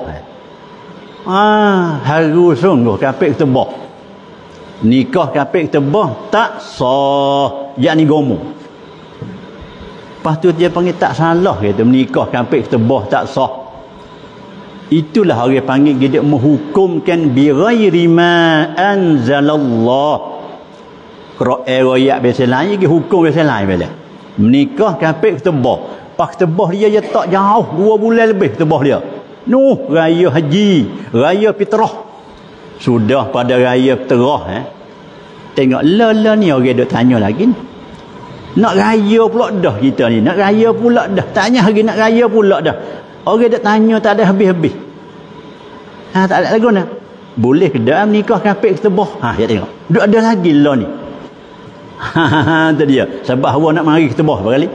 Speaker 1: Ah, haru sungguh kapik ketebah. Nikah kapik ketebah tak sah, yakni gomo. Lepas tu dia panggil tak salah kata menikah kapik ketebah tak sah. Itulah orang panggil dia menghukumkan bi ghairi ma anzalallah. Qur'an royak biasa lain ke hukum biasa lain bela. Menikah kapik ketebah. Pas ketebah dia dia tak jauh dua bulan lebih ketebah dia. Nuh raya haji, raya fitrah. Sudah pada raya fitrah eh. Tengok la-la ni orang duk tanya lagi ni. Nak raya pula dah kita ni. Nak raya pula dah. Tanya lagi nak raya pula dah. Orang duk tanya tak ada habis-habis. Ha tak ada lagu nak. Boleh ke dak nikah kapik ketebah? Ha dia tengok. Duk ada lagi la ni. Ha tu dia. Sebab awak nak mari ketebah berkali.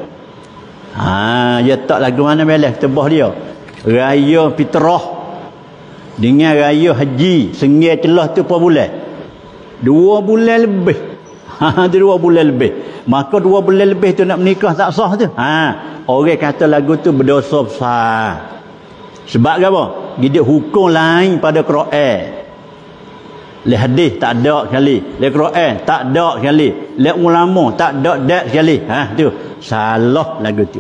Speaker 1: Ha dia tak lagu mana belah ketebah dia. Raya fitrah dengan raya haji sengih celah tu berapa bulan? Dua bulan lebih. Ha tu dua bulan lebih. Maka dua bulan lebih tu nak menikah tak sah tu. Ha orang kata lagu tu berdosa besar. Sebab apa? Dia hukum lain pada Quran. Le hadis tak ada sekali. Le Quran tak ada sekali. Le ulama tak ada dak sekali. Ha tu salah lagu tu.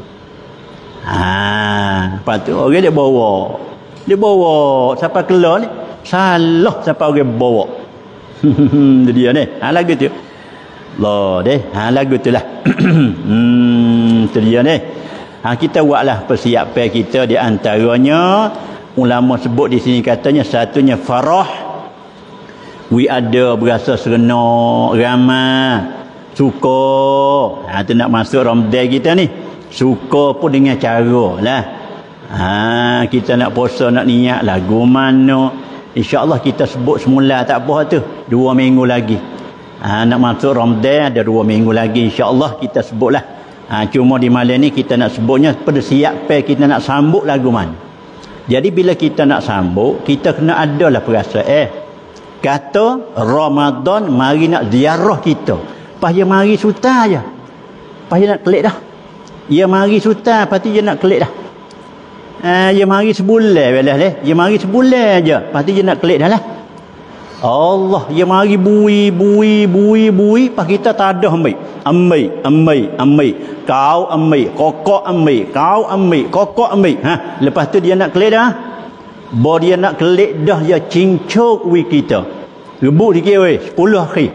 Speaker 1: Ha lepas tu orang dia bawa. Dia bawa siapa keluar ni salah siapa orang bawa. Dia dia ni ha lagu tu lah deh ha lagu tu lah. Hmm tu dia ni ha kita buatlah persiapan kita di antaranya ulama sebut di sini katanya satunya farah we ada berasa seronok ramai suka ha tu nak masuk Ramadan kita ni suka pun dengan cara lah. Ha, kita nak puasa nak niat lagu mana insya-Allah kita sebut semula tak apa tu dua minggu lagi. Ha, nak masuk Ramadan ada dua minggu lagi insya-Allah kita sebutlah. Ha, cuma di malam ni kita nak sebutnya persiapan kita nak sambut lagu mana. Jadi bila kita nak sambut kita kena adalah perasaan eh kata Ramadan mari nak ziarah kita. Pas dia mari suta aja. Pas dia nak kelik dah. Dia mari suta pasti dia nak kelik dah. Ah, dia mari sebulan belah leh. Dia mari sebulan aja. Lepas tu dia nak kelik dah lah. Allah, dia mari bui bui bui bui, pas kita tak ada ambil. Ambil, ambil, ambil. Kau ambil, kokok ambil, kau ambil, kokok ambil. Ha, lepas tu dia nak kelik dah. Bo dia nak kelik dah dia cincuk wi kita. Rebut sikit weh, sepuluh akhir.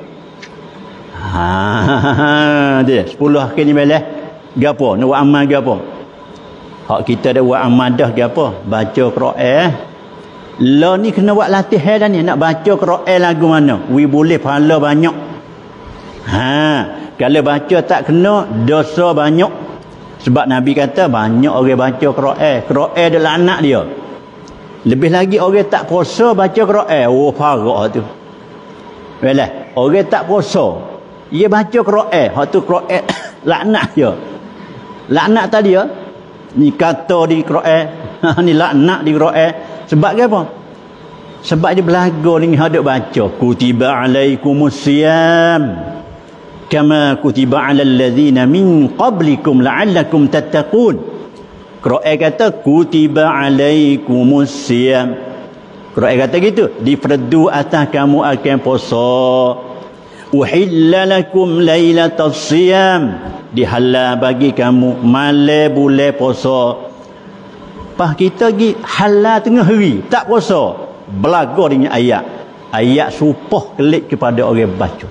Speaker 1: Ha, dia sepuluh akhir ni belah. Gapo? Nak buat amal gapo? Hak kita dah buat amadah ke apa? Baca Quran. La ni kena buat latihan dah ni. Nak baca Quran lagu mana? We boleh pahala banyak. Ha, kalau baca tak kena, dosa banyak. Sebab Nabi kata banyak orang baca Quran. Quran adalah anak dia. Lebih lagi orang tak puasa baca Quran. Oh, parah tu. Baiklah, orang tak puasa. Dia baca Quran. Hak tu Quran laknat dia. Laknat tadi ya. Ni kata di Quran, ni laknat di Quran. Sebab apa? Sebab dia belaga ni hadap baca kutiba alaikumus siyam kama kutiba alal ladzina min qablikum la'allakum tattaqun. Quran kata kutiba alaikumus siyam. Quran kata gitu, difardu atas kamu akan puasa. Uhilla lakum lailatas siyam, dihalal bagi kamu malam bulan puasa. Pas kita pergi halal tengah hari tak puasa, belaga dengan ayat ayat supah kelik kepada orang baca.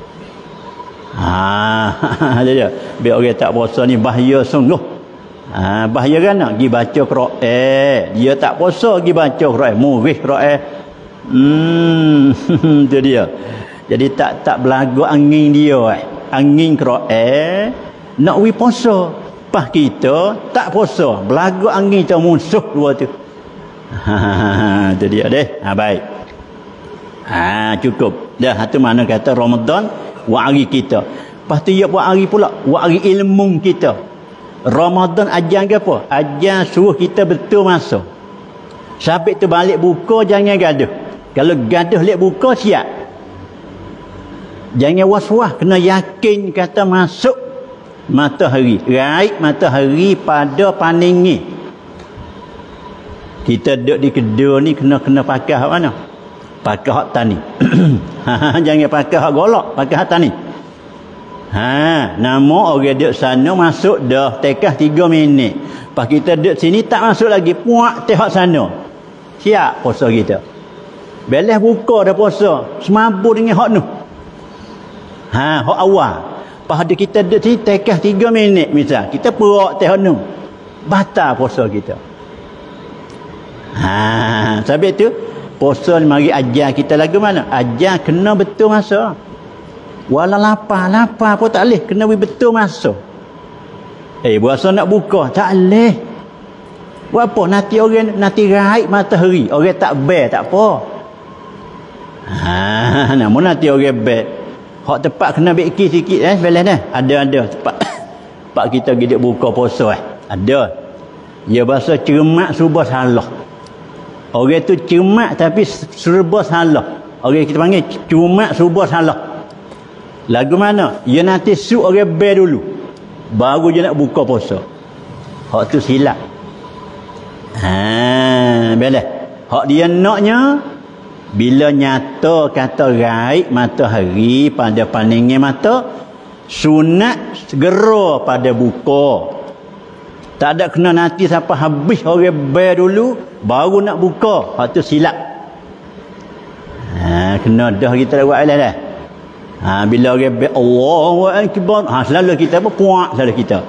Speaker 1: Ha dia biar orang tak puasa ni bahaya sungguh. Ha bahaya kan nak pergi baca Quran, dia tak puasa pergi baca Quran, murih Quran. Hmm tu dia. Jadi tak tak belaga angin dia eh. Angin Quran nak wi puasa. Pas kita tak puasa, belaga angin tu musuh dua tu. Ha tu dia deh. Ha baik. Ha cukup. Dah tu mana kata Ramadan wa hari kita. Lepas tu dia buat hari pula, wa hari ilmu kita. Ramadan ajar ke apa? Ajar suruh kita betul masa. Sampai tu balik buka jangan gaduh. Kalau gaduh lek buka siap. Jangan was-was, kena yakin kata masuk matahari. Raib matahari pada paningi. Kita duduk di kedua ni kena kena pakai hak mana? Pakai hak tani. Jangan pakai hak golok, pakai hak tani. Ha, nama orang duduk sana masuk dah tekah tiga minit. Pas kita duduk sini tak masuk lagi, puak teh hak sana. Siap puasa kita. Belah buka dah puasa, semabur dengan hak nu. Ha, hak awal. Pas ada kita duduk sini tekah tiga minit misal, kita puak teh hak nu. Batal puasa kita. Ha, sebab tu puasa ni mari ajar kita lagu mana? Ajar kena betul masa. Walau lapar, lapar pun tak boleh, kena betul masa. Eh, puasa nak buka tak boleh. Buat apa? Nanti orang nanti raib matahari, orang tak ber tak apa. Ha, namun nanti orang ber. Hak tepat kena beki sikit eh, belah dah. Ada-ada tepat. Pak kita gidik buka puasa eh. Ada. Dia bahasa cermat serba salah. Orang tu cermat tapi serba salah. Orang kita panggil cermat serba salah. Lagu mana? Dia nanti suit orang ber dulu. Baru dia nak buka puasa. Hak tu silap. Ha, belah. Hak dia naknya bila nyata kata raib matahari pada paningnya mata, sunat segera pada buka. Tak ada kena nanti sampai habis orang ber dulu baru nak buka. Hak tu silap. Ha, kena dah kita buat alah dah. Ha, bila orang ber Allahu akbar, ha selalu kita apa puak selalu kita.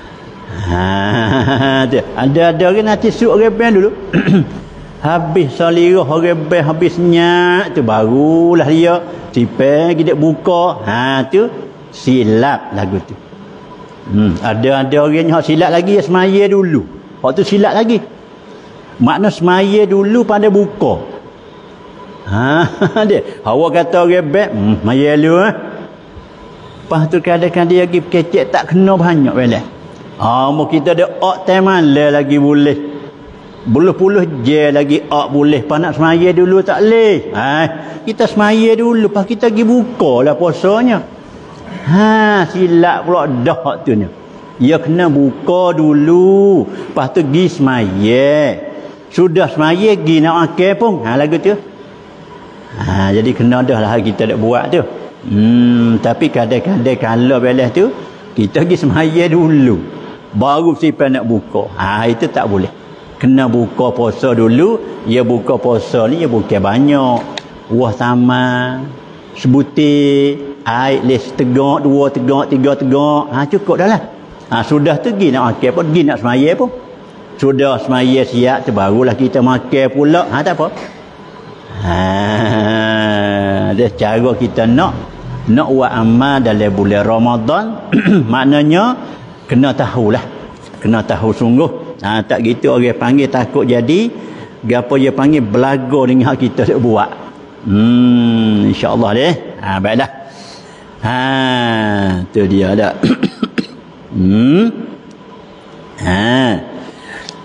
Speaker 1: Ha, ada-ada orang nanti suruh orang ber dulu. Habis salirah orang ber habis nyak tu barulah dia tipe kita buka. Ha tu silap lagu tu. Hmm, ada-ada orang yang silap lagi ya semaya dulu. Hak tu silap lagi. Makna semaya dulu pada buka. Ha dia. Hawa kata orang ber, hmm, maya lu ah. Lepas tu kadang-kadang dia pergi kecek tak kena banyak belah. Ah, mau kita ada ok teman lagi boleh. Puluh-puluh je lagi ak boleh. Pas nak semaya dulu tak boleh. Ha, kita semaya dulu. Pas kita pergi buka lah puasanya. Ha, silap pula dah tu ni. Dia kena buka dulu. Lepas tu pergi semaya. Sudah semaya pergi nak makan pun. Ha, lagu tu. Ha, jadi kena dah lah kita nak buat tu. Hmm, tapi kadang-kadang kalau belah tu, kita pergi semaya dulu. Baru siapa nak buka. Ha, itu tak boleh. Kena buka puasa dulu. Ya buka puasa ni ya bukan banyak. Wah sama sebutir air les tegak, dua tegak, tiga tegak. Ha cukup dah lah. Ha sudah tu pergi nak makan pun, pergi nak semaya pun. Sudah semaya siap tu barulah kita makan pula. Ha tak apa. Ha dah cara kita nak nak buat amal dalam bulan Ramadan. Maknanya kena tahulah. Kena tahu sungguh. Ha, tak gitu orang panggil takut jadi gapo dia panggil belaga dengan hak kita nak buat. Hmm, insya-Allah deh. Ha, baiklah. Ha, tu dia dah. hmm. Ha.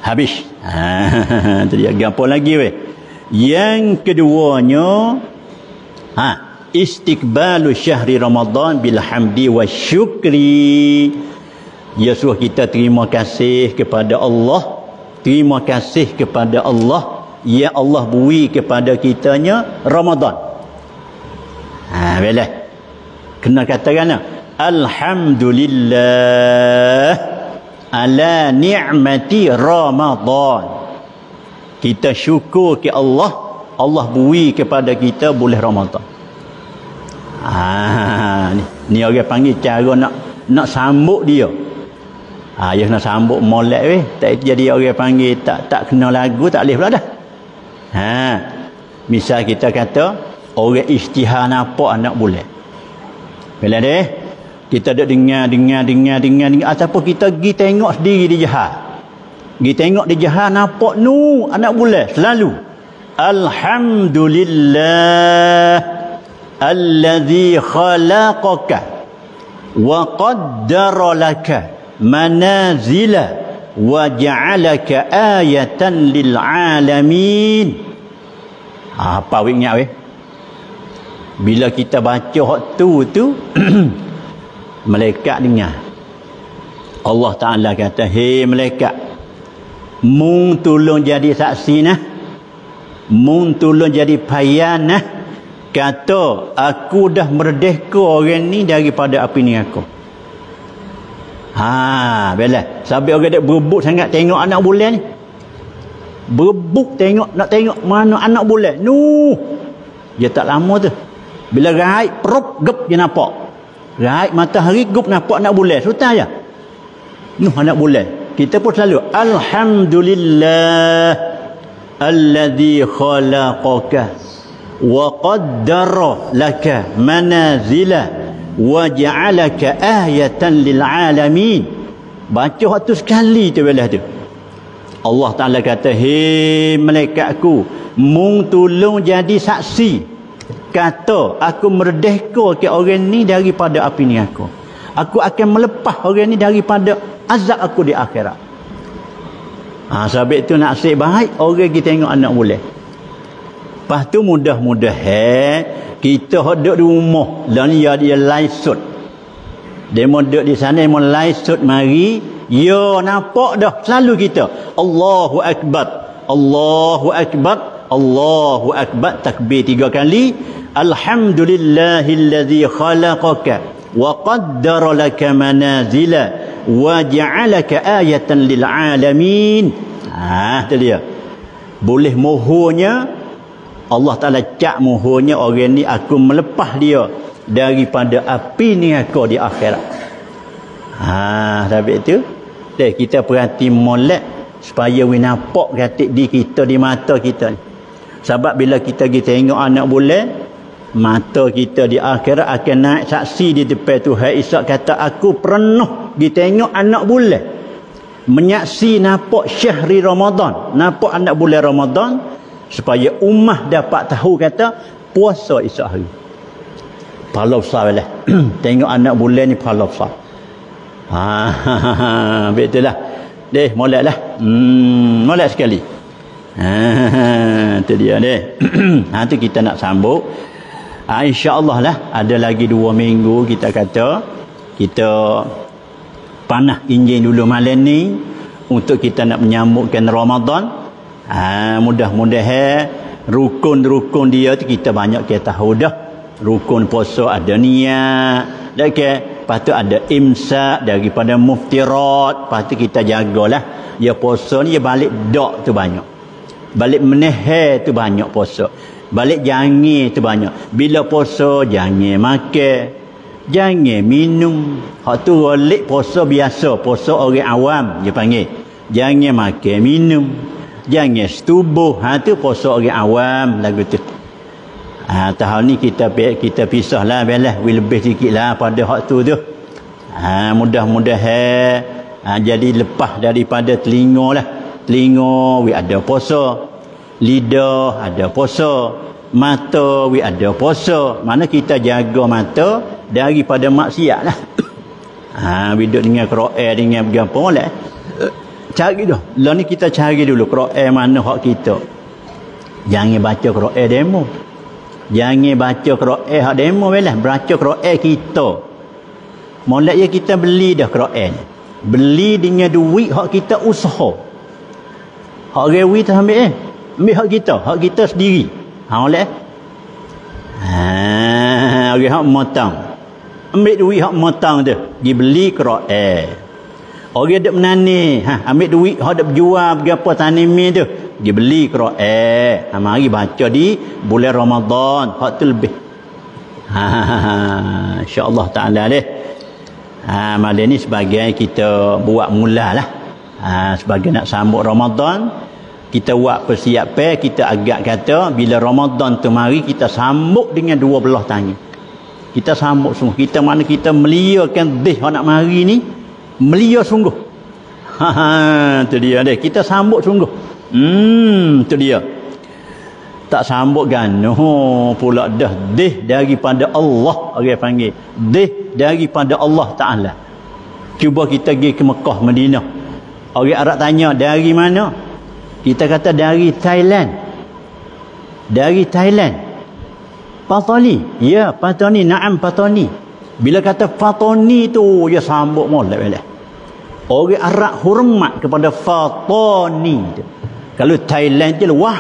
Speaker 1: habis. Ha, tu dia. Gapo lagi weh? Yang keduanya, ha, istiqbalu syahri Ramadan bil hamdi wa syukri. Ya, suruh kita terima kasih kepada Allah. Terima kasih kepada Allah. Ya Allah beri kepada kitanya Ramadan. Ha, boleh. Kena katakan alhamdulillah ala ni'mati Ramadan. Kita syukur ke Allah, Allah beri kepada kita boleh Ramadan. Ah, ni, ni orang panggil cara nak nak sambut dia. Ah, dia nak sambut molek weh. Tak jadi orang panggil tak tak kena lagu tak boleh pula dah. Ha. Misal kita kata orang isytihar nampak anak bulan. Bila deh kita duk dengar dengar dengar dengar dengar ataupun kita pergi tengok sendiri di jahat. Pergi tengok di jahat nampak nu anak bulan selalu. Alhamdulillah allazi khalaqaka wa qaddara laka manazila wa ja'alaka ayatan lil alamin. Apa weh ingat weh? Bila kita baca hak tu tu malaikat dengar. Allah Taala kata, "Hei malaikat, mung tolong jadi saksi nah. Mung tolong jadi payah nah. Kata aku dah merdeka orang ni daripada api neraka." Ha, belah. Sampai orang dak berebut sangat tengok anak bulan ni. Berebut tengok nak tengok mana anak bulan. Nu. Dia tak lama tu. Bila raih perut gep dia nampak. Raih matahari gep nampak anak bulan. Sudah aja. Nu anak bulan. Kita pun selalu alhamdulillah allazi khalaqaka wa qaddara laka manazila wa ja'alaka ayatan lil alamin. Baca waktu sekali tu belah tu. Allah Taala kata, "Hei malaikatku, mung tolong jadi saksi. Kata aku merdeka ke orang ni daripada api neraka. Aku akan melepas orang ni daripada azab aku di akhirat." Ha, sebab itu nasib baik orang kita tengok anak bulan. Lepas tu mudah-mudahan kita duduk di rumah dan dia dia laisut. Dia mau duduk di sana, mau laisut mari, ya nampak dah selalu kita. Allahu Akbar. Allahu Akbar. Allahu Akbar, takbir tiga kali. Alhamdulillahillazi khalaqaka wa qaddara laka manazila wa ja'alaka ayatan lil alamin. Ah, tu dia. Boleh mohonnya Allah Taala cak mohonnya orang ni aku melepas dia daripada api neraka di akhirat. Ha, sebab itu deh kita perhati molek supaya we nampak katik di kita di mata kita ni. Sebab bila kita pergi tengok anak bulan, mata kita di akhirat akan naik saksi di depan Tuhan. Isa kata aku pernah pergi tengok anak bulan, menyaksi nampak syahri Ramadan, nampak anak bulan Ramadan, supaya ummah dapat tahu kata puasa esok hari. Pahala besar lah. Tengok anak bulan ni pahala besar. Ha, betul lah. Deh, molek lah. Hmm, molek sekali. Ha, tu dia deh. Ha, tu kita nak sambung. Ha, insya-Allah lah ada lagi dua minggu kita kata kita panah injin dulu malam ni untuk kita nak menyambutkan Ramadan. Ha, mudah-mudahan rukun-rukun dia tu kita banyak kita tahu dah. Rukun puasa ada niat, dak ke? Lepas tu ada imsak daripada muftirat. Lepas tu kita jagalah. Ya puasa ni dia balik dak tu banyak. Balik menehe tu banyak puasa. Balik jangan tu banyak. Bila puasa jangan makan, jangan minum. Hak tu balik puasa biasa, puasa orang awam dia panggil. Jangan makan minum, jangan setubuh. Ha tu puasa orang awam lagu tu. Ha, tahun ni kita kita pisah lah belah, lebih sikit lah pada hak tu tu. Ha, mudah-mudahan ha, jadi lepas daripada telinga lah. Telinga we ada puasa, lidah ada puasa, mata we ada puasa. Mana kita jaga mata daripada maksiat lah. Ha, we duduk dengan Quran dengan berapa lah. Cari dah. Lah ni kita cari dulu Quran mana hak kita. Jangan baca Quran demo. Jangan baca Quran hak demo belah. Baca Quran kita. Molek ya kita beli dah Quran. Beli dengan duit hak kita usaha. Hak rewi tu ambil eh. Ambil hak kita, hak kita sendiri. Ha molek. Ha, orang hak motong. Ambil duit hak motong tu, pergi beli Quran. Orang dak menani, ha ambil duit hak dak berjual berapa tanaman tu, pergi beli Quran. Ha mari baca di bulan Ramadan, hak tu lebih. Ha, insya-Allah taala leh. Ha malam ni sebagai kita buat mulalah. Ha sebagai nak sambut Ramadan, kita buat persiapan, kita agak kata bila Ramadan tu mari kita sambut dengan dua belah tangan. Kita sambut sungguh. Kita mana kita meliakan deh nak mari ni, melia sungguh. Ha ha tu dia deh. Kita sambut sungguh. Hmm tu dia. Tak sambut gano pula dah deh daripada Allah, orang panggil. Deh daripada Allah Taala. Cuba kita pergi ke Mekah, Madinah. Orang Arab tanya dari mana? Kita kata dari Thailand. Dari Thailand. Patani. Ya, Patani. Naam Patani. Bila kata Patani tu, dia sambut molek boleh. Orang Arab hormat kepada Patani tu. Kalau Thailand je wah.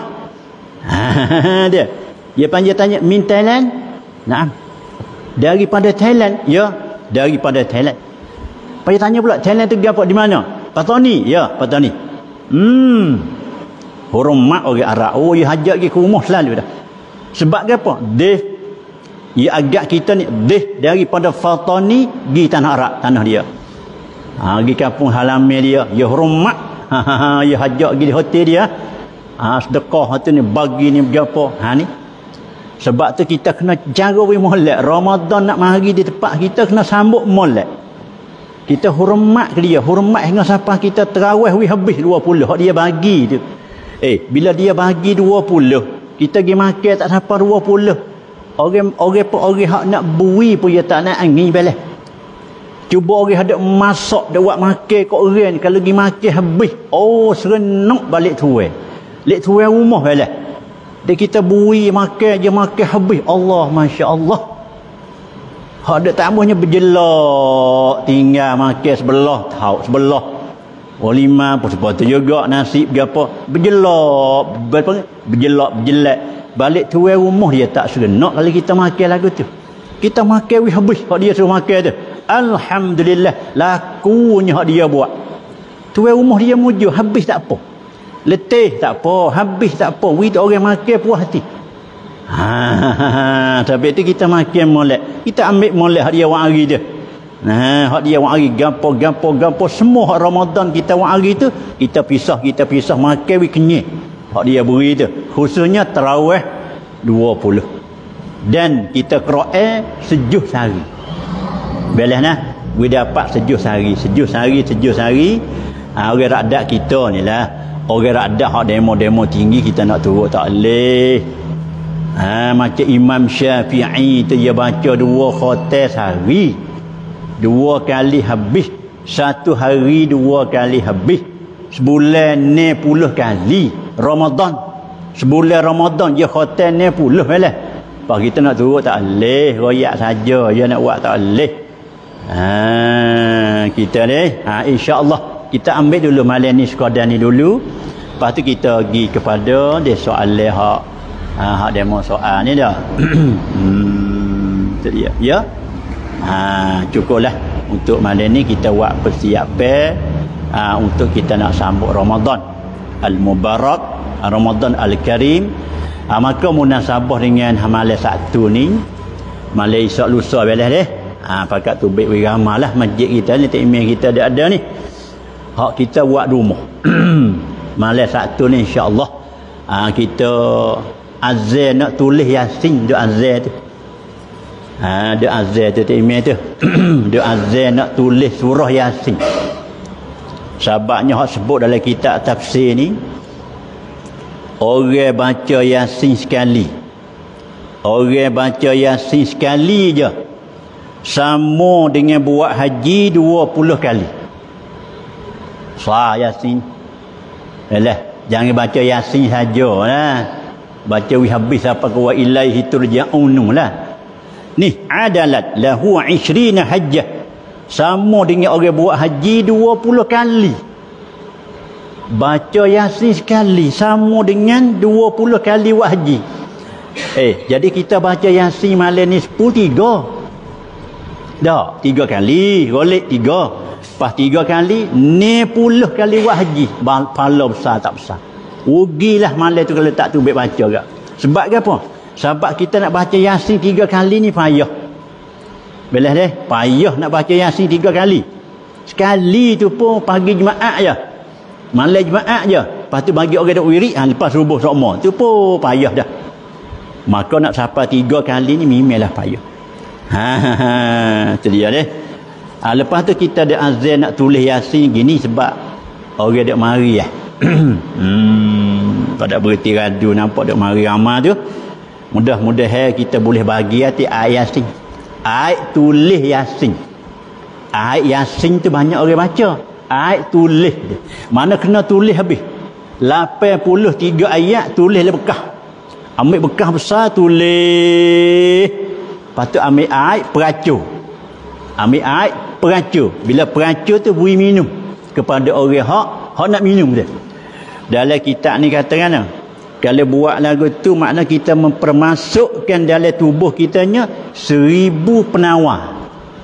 Speaker 1: Dia. Dia panggil tanya, min Thailand? Naam. Daripada Thailand? Ya, daripada Thailand. Panggil tanya pula, Thailand tu apa di mana? Patani. Ya, Patani. Hmm. Hormat orang Arab. Oh, dia hajat pergi ke rumah selalu dah. Sebab apa? Dia ia agak kita ni dia daripada Fatani pergi tanah Arab, tanah dia. Ha, pergi kampung halaman dia. Dia hormat. Ha, ha, ha, dia hajat pergi di hotel dia. Ha, sedekah tu ni bagi ni berapa. Ha ni. Sebab tu kita kena jaga we molek. Ramadan nak mari di tempat kita kena sambut molek. Kita hormat ke dia. Hormat hingga sampai kita terawih we habis dua puluh. Hak dia bagi tu. Eh, bila dia bagi dua puluh, kita pergi makan tak sampai dua puluh. Orang orang pun orang hak nak bui pun dia tak nak angin belah. Cuba orang ada masak dak buat makan kat orang, kalau pergi makan habis, oh serenuk balik tuai. Lek tuai rumah belah. Dia kita bui makan je makan habis. Allah, masya-Allah. Hak dak tambahnya berjelak, tinggal makan sebelah, tahu sebelah. Walimah pun sepatut juga nasi berapa berjelak berapa berjelak berjelak balik tuai rumah dia tak serenok kalau kita makan lagu tu. Kita makan wih habis hak dia suruh makan tu. Alhamdulillah lakunya hak dia buat. Tuai rumah dia mujur habis tak apa. Letih tak apa, habis tak apa. Wih orang makan puas hati. Ha tapi tu kita makan molek. Kita ambil molek hak dia wang hari dia. Nah, hak dia wang hari gapo gapo gapo semua hak Ramadan kita wang hari tu kita pisah kita pisah makan we kenyek. Hak dia beri tu khususnya tarawih dua puluh. Dan kita Quran sejuh sehari. Belah nah, we dapat sejuh sehari, sejuh sehari, sejuh sehari. Ha, orang radak kita ni lah. Orang radak hak demo-demo tinggi kita nak turut tak leh. Ha, macam Imam Syafi'i tu dia baca dua khotam sehari. Dua kali habis. Satu hari dua kali habis. Sebulan enam puluh kali. Ramadan. Sebulan Ramadan dia khotam enam puluh lah. Pak kita nak turut tak boleh. Royak saja. Dia nak buat tak boleh. Ha, kita ni. Ha, InsyaAllah. Kita ambil dulu malam ni sekadar ni dulu. Lepas tu kita pergi kepada dia soalan hak. Ha, hak demo soal ni dah. hmm, tu dia. Ya. Ha, cukuplah untuk malam ni kita buat persiapan ha, untuk kita nak sambut Ramadan Al-Mubarak, Ramadan Al-Karim. Ha, maka munasabah dengan malam Sabtu ni, malam esok lusa belah deh. Ha, pakat tu baik ramah lah masjid kita ni, takmir kita ada ada ni. Hak kita buat rumah. Malam Sabtu ni insya-Allah ha, kita azan nak tulis Yasin doa azan tu. Ha, dia azan tu takmir tu. Dia azan nak tulis surah Yasin. Sebabnya hak sebut dalam kitab tafsir ni, orang baca Yasin sekali. Orang baca Yasin sekali je sama dengan buat haji dua puluh kali. Sah Yasin. Yalah, jangan baca Yasin sajalah. Baca wi habis apa ke wa ilaihi turja'un lah. Ni adalat lahu ishrina hajjah. Sama dengan orang buat haji dua puluh kali. Baca Yasin sekali sama dengan dua puluh kali buat haji. Eh, jadi kita baca Yasin malam ni sepuluh tiga. Dah, tiga kali, golek tiga. Lepas tiga kali, ni puluh kali buat haji. Pahala besar tak besar. Rugilah malam tu kalau tak tu baik baca gak. Sebab apa? Sebab kita nak baca Yasin tiga kali ni payah. Belah deh, payah nak baca Yasin tiga kali. Sekali tu pun pagi Jumaat je. Malam Jumaat je. Lepas tu bagi orang duk wirid, ha, lepas subuh sokmo. Tu pun payah dah. Maka nak sampai tiga kali ni memanglah payah. Ha ha ha, tu dia deh. Ha, lepas tu kita ada azan nak tulis Yasin gini sebab orang duk mari ya. hmm, pada berhenti radu nampak duk mari ramai tu. Mudah-mudahan kita boleh bagi hati ayat Yasin. Ayat tulis Yasin. Ayat Yasin tu banyak orang baca. Ayat tulis. Mana kena tulis habis. lapan puluh tiga ayat tulis bekah. Ambil bekah besar tulis. Lepas tu ambil ayat peracur. Ambil ayat peracur. Bila peracur tu beri minum kepada orang hak hak nak minum dia. Dalam kitab ni kata kan, kalau buat lagu tu makna kita mempermasukkan dalam tubuh kitanya seribu penawar.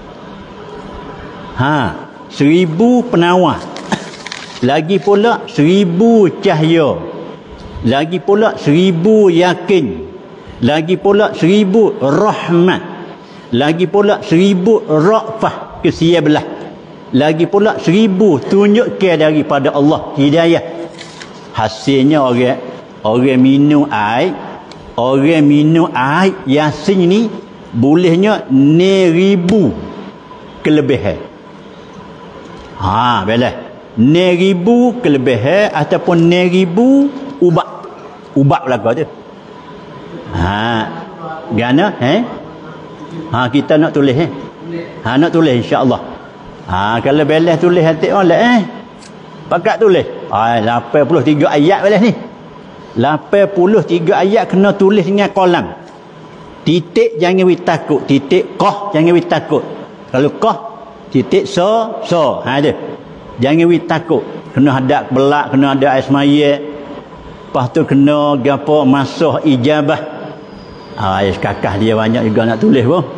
Speaker 1: Ha, seribu penawar. Lagi pula seribu cahaya. Lagi pula seribu yakin. Lagi pula seribu rahmat. Lagi pula seribu ra'fah kesia belah. Lagi pula seribu tunjuk ke daripada Allah hidayah. Hasilnya orang orang minum air, orang minum air Yasin ni bolehnya ni ribu kelebihan. Ha, belah. Ni ribu kelebihan ataupun ni ribu ubat. Ubat belaka tu. Ha, gana eh? Ha, kita nak tulis eh. Ha, nak tulis insya-Allah. Ha, kalau belah tulis hati oleh eh. Pakat tulis. Ah, lapan puluh tiga ayat belah ni. lapan puluh tiga ayat kena tulis dengan kolam. Titik jangan wi takut, titik qaf jangan wi takut. Kalau qaf titik so so, ha dia. Jangan wi takut. Kena hadap belak, kena ada ais mayat. Lepas tu kena gapo masuk ijabah. Ah, ais kakah dia banyak juga nak tulis pun.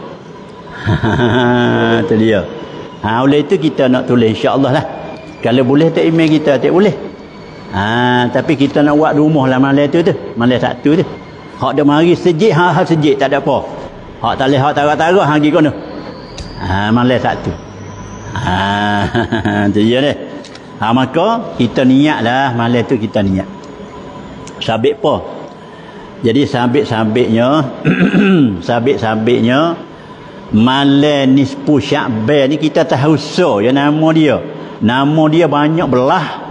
Speaker 1: Tu dia. Ha, oleh itu kita nak tulis insya-Allah lah. Kalau boleh tak email kita tak boleh. Ha, tapi kita nak buat rumah lah malam tu tu. Malam satu tu. Hak dah mari sejik, ha hak sejik tak ada apa. Hak tak leh hak tarah-tarah ha pergi kono. Ha, malam satu. Ha, tu dia deh. Ha, maka kita niatlah malam tu kita niat. Sabit apa? Jadi sabit-sabitnya sabit-sabitnya malam nisfu Sya'ban ni kita tahu so ya nama dia. Nama dia banyak belah.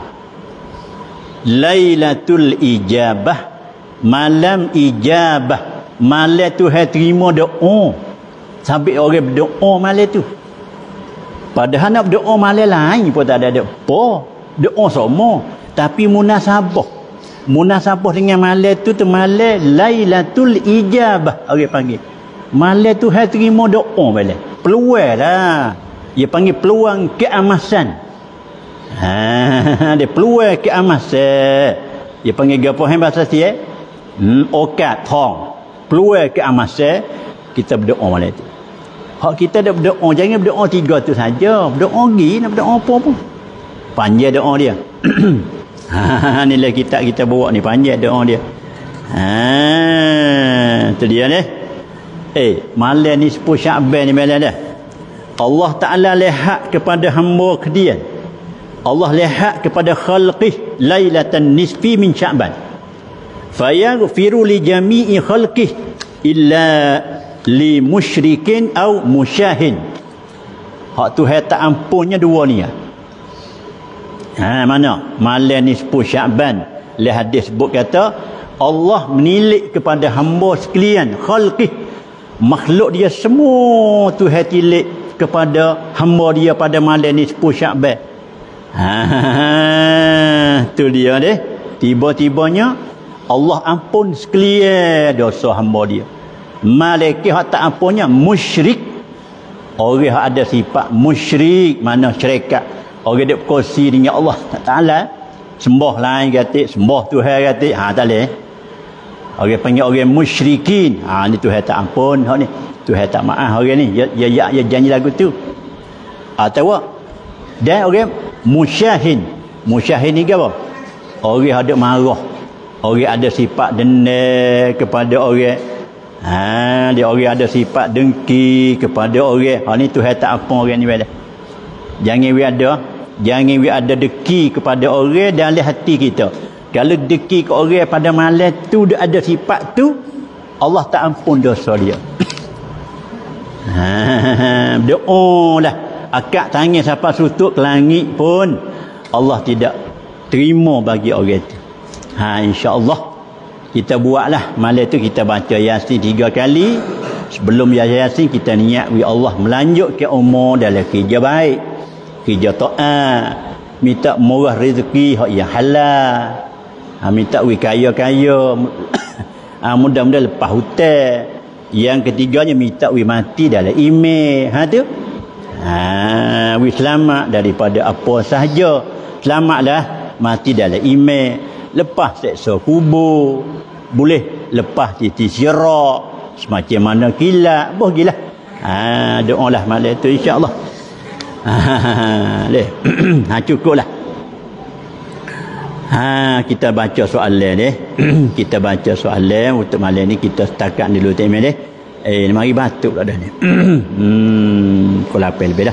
Speaker 1: Lailatul Ijabah, malam ijabah. Malam tu hai terima doa. Sampai orang berdoa malam tu. Padahal nak berdoa malam lain pun tak ada apa. Doa sama, tapi munasabah. Munasabah dengan malam tu tu malam Lailatul Ijabah orang panggil. Malam tu hai terima doa malam. Peluang lah. Dia panggil peluang keamasan. Ha, dia peluang keamasan. Dia panggil gapo hang bahasa dia? Hmm, okat thong. Peluang keamasan kita berdoa malam tu. Hak kita dak berdoa, jangan berdoa tiga tu saja. Berdoa lagi nak berdoa apa pun. Panjang doa dia. Ha, inilah kitab kita bawa ni panjang doa dia. Ha, tu dia ni. Eh, malam ni sepuluh Sya'ban ni malam dah. Allah Ta'ala lihat kepada hamba dia. Allah lihat kepada khalqih lailatan nisfi min Sya'ban. Fayaghfiru li jami'i khalqih illa li musyrikin au musyahin. Hak tu hai tak ampunnya dua ni. Ha, mana? Malam nisfu Sya'ban. Li hadis sebut kata Allah menilik kepada hamba sekalian khalqih, makhluk dia semua tu hai tilik kepada hamba dia pada malam nisfu Sya'ban. Ha, tu dia deh. Tiba-tibanya Allah ampun sekalian dosa hamba dia. Malaikat hak tak ampunnya musyrik. Orang yang ada sifat musyrik, mana syirikat. Orang dia berkongsi dengan Allah Taala, sembah lain kata, sembah Tuhan kata, ha tak boleh. Orang panggil orang musyrikin. Ha ni Tuhan tak ampun, hak ni Tuhan tak maaf orang ni. Ya ya ya, ya janji lagu tu. Atau dan orang musyahin. Musyahin ni apa? Orang ada marah. Orang ada sifat dendam kepada orang. Ha, dia orang ada sifat dengki kepada orang. Ha ni Tuhan tak apa orang ni pada. Jangan we ada, jangan we ada dengki kepada orang dalam hati kita. Kalau dengki ke orang pada malam tu dia ada sifat tu, Allah tak ampun dosa dia. Ha, doa lah. Akak tangan siapa sutuk ke langit pun Allah tidak terima bagi orang itu. Ha, insya-Allah kita buatlah malam tu kita baca Yasin tiga kali. Sebelum Yasin kita niat wi Allah melanjutkan umur dalam kerja baik, kerja taat, minta murah rezeki hak yang halal. Ha, minta wi kaya-kaya. Ha, mudah-mudahan lepas hutang. Yang ketiganya minta wi mati dalam iman. Ha tu. Ha, wi selamat daripada apa sahaja. Selamatlah mati dalam iman. Lepas seksa kubur, boleh lepas titi syirak, semacam mana kilat, boh gila. Ha, doalah malam tu insya-Allah. Ha, leh. Ha, cukuplah. Ha, kita baca soalan deh. Kita baca soalan untuk malam ni kita setakat dulu tema deh. Eh, mari batuk dah ni. Hmm, pukul lapan lebih dah.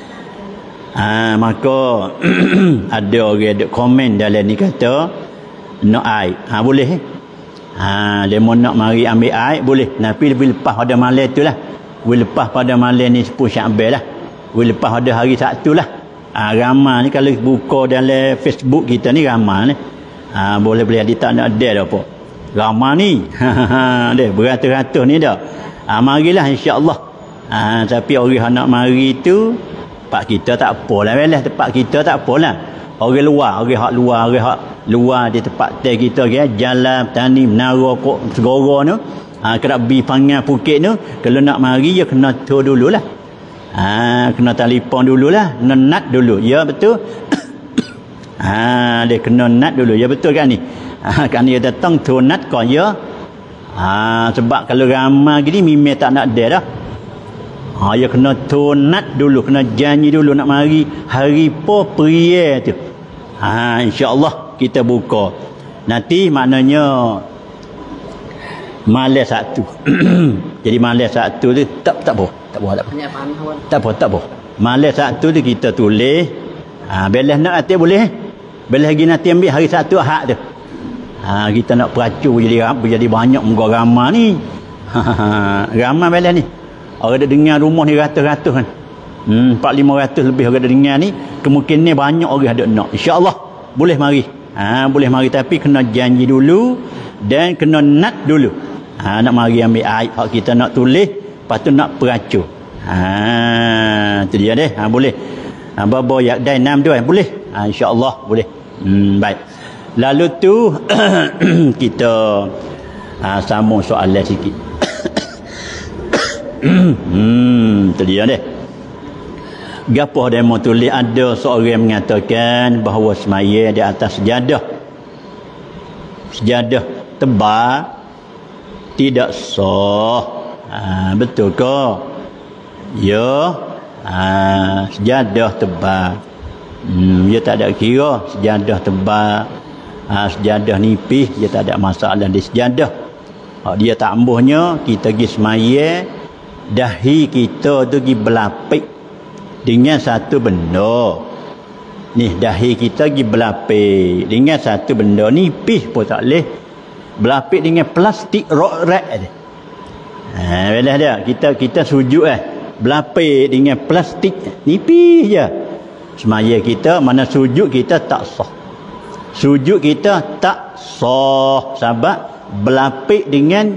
Speaker 1: Ha, maka ada orang ada komen dalam ni kata nak air. Ha, boleh eh? Ha, dia mau nak mari ambil air boleh. Tapi lebih lepas pada malam tu lah. Lebih lepas pada malam ni sepuluh Syakban lah. Lebih lepas pada hari Sabtu lah. Ha, ramai ni kalau buka dalam Facebook kita ni ramai ni. Ha, boleh-boleh dia tak nak ada dah apa. Ramai ni. Ha, dia beratus-ratus ni dah. Ha, marilah insya-Allah. Ha, tapi orang yang nak mari tu tempat kita tak apalah belah, tempat kita tak apalah. Orang luar, orang hak luar, orang hak luar di tempat teh kita ke Jalan Petani Menara kok Segoro tu. Ha, kena bi panggil Phuket tu, kalau nak mari ya kena tu dululah. Ha, kena telefon dululah, kena nat dulu. Ya betul. Ha, dia kena nat dulu. Ya betul kan ni? Ha, kan dia datang tu nat kau ya. Ha, sebab kalau ramai gini mimpi tak nak ada dah. Ha, ya kena tunat dulu, kena janji dulu nak mari hari po pria tu. Ha, insya-Allah kita buka. Nanti maknanya malam Sabtu. Jadi malam Sabtu tu tak tak apa, tak apa, tak apa. Tak apa, tak apa. Malam Sabtu tu kita tulis. Ha, belah nak nanti boleh. Belah lagi nanti ambil hari Sabtu Ahad tu. Ha, kita nak peracu jadi jadi banyak muka ramai ni. Ha, ramai belah ni. Orang ada dengar rumah ni ratus-ratus kan. Hmm, empat lima ratus lebih orang ada dengar ni. Kemungkinan banyak orang ada nak. InsyaAllah boleh mari. Ha, boleh mari tapi kena janji dulu. Dan kena nat dulu. Ha, nak mari ambil air. Hak kita nak tulis. Lepas tu nak peracu. Ha, tu dia deh. Ha, boleh. Ha, babo yak dan enam tu kan. Boleh. Ha, InsyaAllah boleh. Hmm, baik. Lalu tu kita ha, sambung soalan sikit. Hmm, tu dia deh. Gapo dia mau tulis ada seorang mengatakan bahawa semaya di atas sejadah. Sejadah tebal tidak sah. Ha, betul ke? Ya. Ha, sejadah tebal. Hmm, dia tak ada kira sejadah tebal. Ha, sejadah nipis dia tak ada masalah di sejadah. Ha, dia tak ambuhnya kita pergi semaya dahi kita tu pergi berlapik dengan satu benda. Ni dahi kita pergi berlapik dengan satu benda nipis pun tak boleh. Berlapik dengan plastik rok-rak dia. Ha, belah dia. Kita kita sujud eh. Berlapik dengan plastik nipis je. Semaya kita mana sujud kita tak sah. Sujud kita tak sah sebab berlapik dengan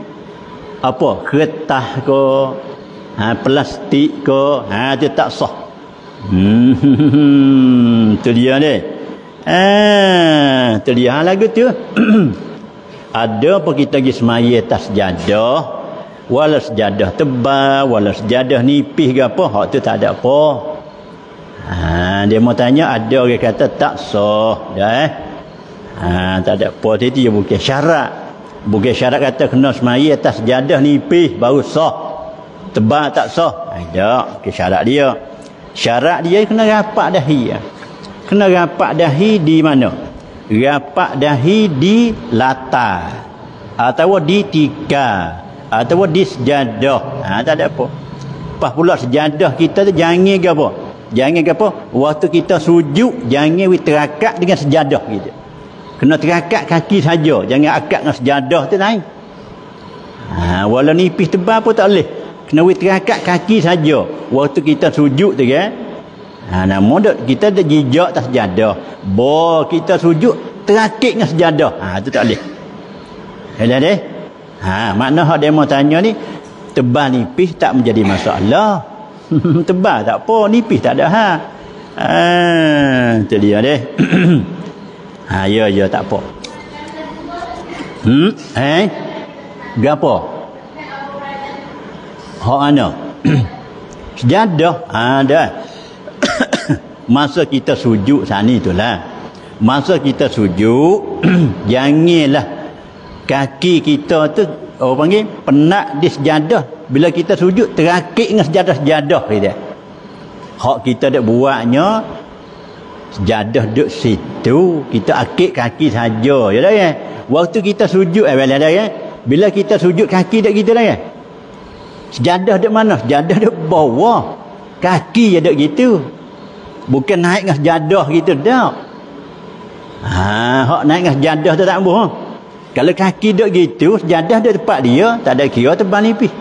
Speaker 1: apa? Kertas ke, ha, plastik ke, ha, dia tak sah. Hmm, tu dia deh. Ah, tu dia lagu tu. Ada apa kita pergi semaya atas sejadah, wala sejadah tebal, wala sejadah nipis ke apa, hak tu tak ada apa. Ha, dia mau tanya, ada orang kata tak sah dah eh. Ha, tak ada apa, itu dia bukan syarat. Bukan syarat kata kena semaya atas sejadah nipis baru sah. Tebal tak sah. Ada, bukan syarat dia. Syarat dia kena rapat dahi. Kena rapat dahi di mana? Rapat dahi di latar atau di tikar atau di sejadah. Ha, tak ada apa. Pas pula sejadah kita tu jangan ke apa? Jangan ke apa? Waktu kita sujud jangan we terakat dengan sejadah kita. Kena terakat kaki saja, jangan akad dengan sejadah tu naik. Ha, walau nipis tebal pun tak boleh. Kena we terakat kaki saja. Waktu kita sujud tu kan. Ha, nama dak kita dah jejak atas sejadah. Bo kita sujud terakit dengan sejadah. Ha, tu tak boleh. Ada deh. Ha, makna hak dia mau tanya ni, tebal nipis tak menjadi masalah. Tebal tak apa, nipis tak ada ha. Ha, tu dia deh. Ha, ya ya tak apa. Hmm, eh. Gapo? Hak ana. Sejadah ada. Masa kita sujud sana itulah. Masa kita sujud janganlah kaki kita tu orang panggil penat di sejadah. Bila kita sujud terakit dengan sejadah-sejadah kita. Hak kita dak buatnya sejadah duduk situ, kita akik kaki saja ya dah ya. Waktu kita sujud eh bila dah ya. Bila kita sujud kaki dak gitu dah ya. Sejadah dak mana? Sejadah dak bawah. Kaki je dak gitu. Bukan naik dengan sejadah gitu dak. Ha, hak naik dengan sejadah tu tak ambuh. Kalau kaki duk gitu, sejadah duk tempat dia, tak ada kira tebal nipis.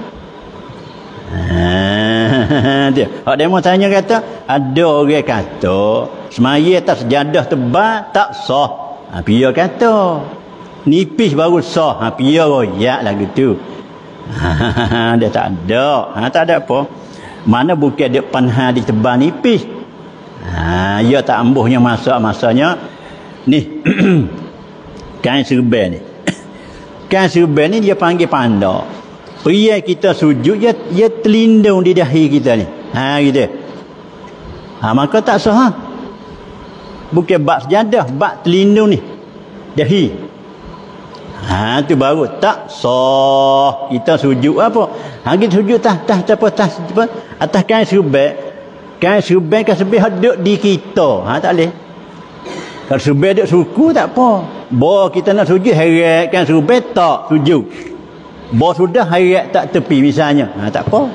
Speaker 1: Ha, dia. Hak dia mau tanya kata, ada orang kata semaya atas sejadah tebal tak sah. Ha, dia kata nipis baru sah. Ha, dia royak lagu tu. Ha, dia tak ada. Ha, tak ada apa. Mana bukan dia panha di tebal nipis. Ha, ia tak ambuhnya masa-masanya ni kain serban ni. Kain serban ni dia panggil panda. Pria kita sujud dia dia terlindung di dahi kita ni. Ha gitu. Ha maka tak sah. Ha? Bukan bab sejadah, bab terlindung ni. Dahi. Ha tu baru tak sah. Kita sujud apa? Ha kita sujud tah tah apa tah apa atas kain serban. Kain serban kan sebih duduk di kita. Ha tak boleh. Kalau serban duduk suku tak apa. Bo kita nak sujud heret kan serban tak sujud. Bo sudah heret tak tepi misalnya. Ha tak apa.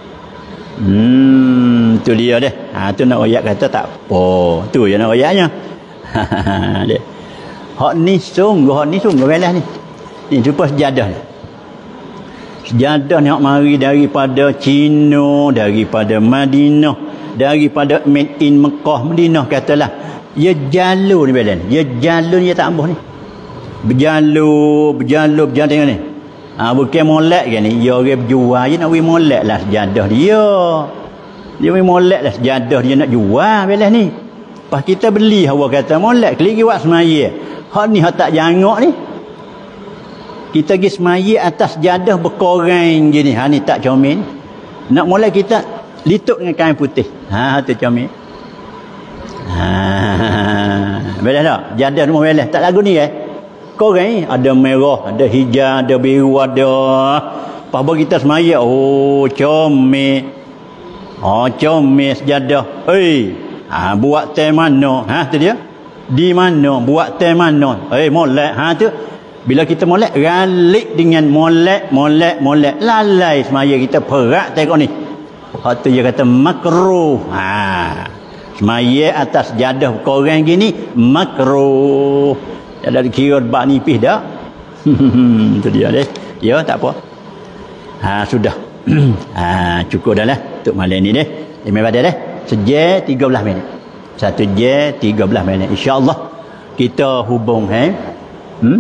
Speaker 1: Hmm tu dia deh. Ha tu nak ayat kata tak apa. Tu je nak ayatnya. Ha deh. Hak ni sungguh hak ni sungguh belah ni. Ni rupa sejadah ni. Sejadah ni hak mari daripada Cina, daripada Madinah, daripada made in Mekah Madinah katalah. Ya jalur ni belan. Ya jalur ni tak ambuh ni. Berjalur, berjalur, berjalur ni. Ha bukan molek ke ni. Ya orang berjual je nak we molek lah sejadah dia. Dia we molek lah sejadah dia nak jual belah ni. Pas kita beli hawa kata molek klik buat semaya. Hak ni hak tak jangok ni. Kita pergi semaya atas sejadah berkorang gini. Ha ni tak comel. Nak molek kita lituk dengan kain putih. Ha tu comel. Ha belah tak? Jadah rumah belah tak lagu ni eh. Korang ada merah, ada hijau, ada biru, ada apa kita semaya. Oh comel. Oh comel sejadah. Oi. Ha buat teh mana? Ha tu dia. Di mana? Buat teh mana? Eh molek. Ha tu. Bila kita molek ralik dengan molek, molek, molek. Lalai semaya kita perak tengok ni. Hak tu dia kata makruh. Ha. Semaya atas jadah korang gini makruh. Ada dikira bak nipis dah. Itu dia deh. Ya tak apa. Ha sudah. Ha cukup dah lah untuk malam ni deh. Lima pada deh. Sejam tiga belas minit. Satu jam tiga belas minit. Insya-Allah kita hubung eh. Hmm?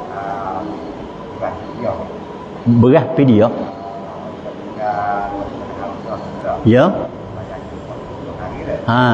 Speaker 1: Beras video. Ya. Ha.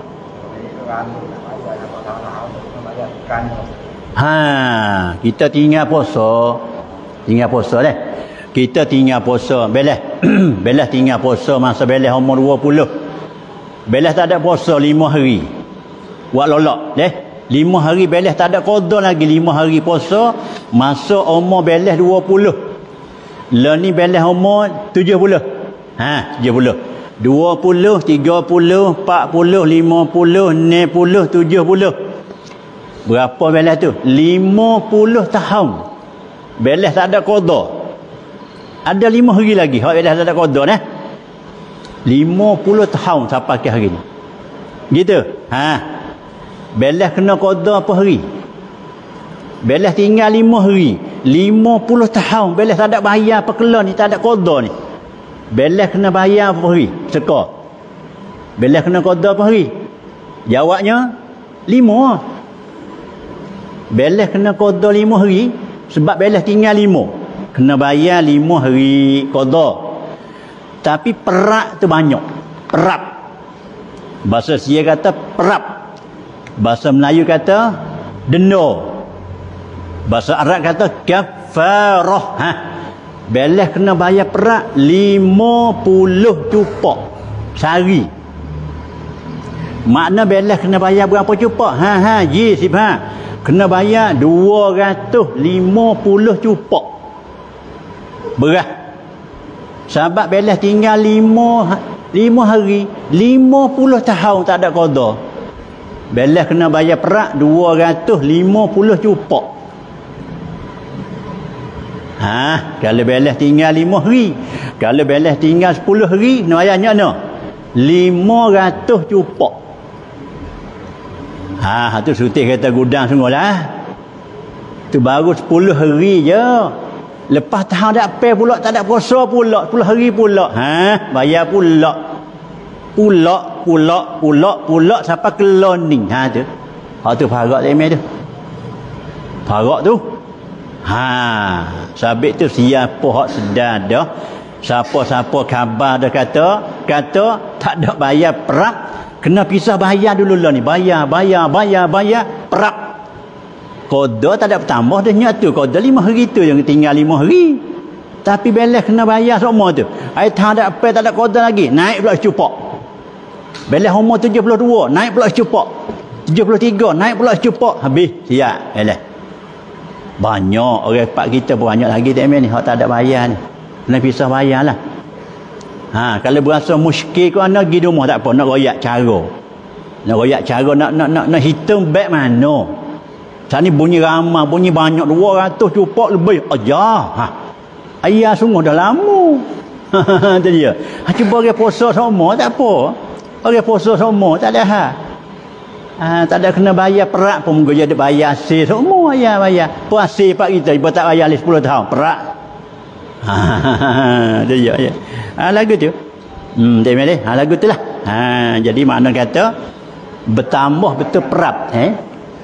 Speaker 1: Ha, kita tinggal puasa. Tinggal puasa dah. Kita tinggal puasa. Belah. Belah tinggal puasa masa belah umur dua puluh. Belah tak ada puasa lima hari. Buat lolok. Deh. Lima hari belah tak ada qada lagi. Lima hari puasa. Masa umur belah dua puluh. Lah ni belah umur tujuh puluh. Ha, tujuh puluh. Dua puluh, tiga puluh, empat puluh, lima puluh, enam puluh, tujuh puluh. Berapa belah tu? Lima puluh tahun. Belah tak ada qada. Ada lima hari lagi. Hak belah tak ada qada nah. Lima puluh tahun sampai ke hari ni. Gitu. Ha. Belah kena qada apa hari? Belah tinggal lima hari. Lima puluh tahun. Belah tak ada bayar apa kela ni. Tak ada qada ni. Belah kena bayar apa hari? Seka. Belah kena qada apa hari? Jawabnya lima. Belah kena qada lima hari. Sebab belah tinggal lima. Kena bayar lima hari qada. Tapi perak tu banyak. Perap. Bahasa Sia kata perap. Bahasa Melayu kata denda. Bahasa Arab kata kafarah. Ha. Belah kena bayar perak lima puluh cupak sehari. Makna belah kena bayar berapa cupak? Ha ha, ji sip ha. Kena bayar dua ratus lima puluh cupak beras. Sebab belah tinggal lima lima hari, lima puluh tahun tak ada qada. Belah kena bayar perak dua ratus lima puluh cupak. Ha, kalau belah tinggal lima hari, kalau belah tinggal sepuluh hari, nak bayarnya no? lima ratus cupak. Ha, tu sutih kata gudang sungguhlah. Tu baru sepuluh hari je. Lepas tahun tak apa pula, tak ada puasa pula, sepuluh hari pula. Ha, bayar pula. Pula, pula, pula, pula sampai ke loning. Ha tu. Ha tu farak tak tu. Farak tu. Ha, sabit tu siapa hak sedar dah, siapa-siapa khabar dah kata, kata tak ada bayar perak, kena pisah bayar dulu lah ni. Bayar, bayar, bayar, bayar, perak. Qada tak ada bertambah dah nyatu. Qada lima hari tu yang tinggal lima hari. Tapi belah kena bayar semua tu. Ai tak ada apa, tak ada qada lagi. Naik pula secupak. Belah umur tujuh puluh dua, naik pula secupak. tujuh puluh tiga, naik pula secupak. Habis, siap. Belah. Banyak orang pak kita pun banyak lagi tak ni hak tak ada bayar ni. Kena pisah bayarlah. Ha, kalau berasa muskil kau nak pergi rumah tak apa, nak royak cara. Nak royak cara nak nak nak, nak hitung baik mana. Saat ni bunyi ramai, bunyi banyak dua ratus cupak lebih. Aja. Ha. Ayah sungguh dah lama. Tu dia. Ha, cuba orang puasa semua tak apa. Orang puasa semua tak ada hal. Ha, tak ada kena bayar perak pun mungkin jadi bayar asir semua ya bayar. Puasa pak kita ibu tak bayar sepuluh tahun perak. Ha dia ya. ya. Ha lagu tu. Hmm dia meh ha lagu tu lah. Ha jadi makna kata bertambah betul perap eh.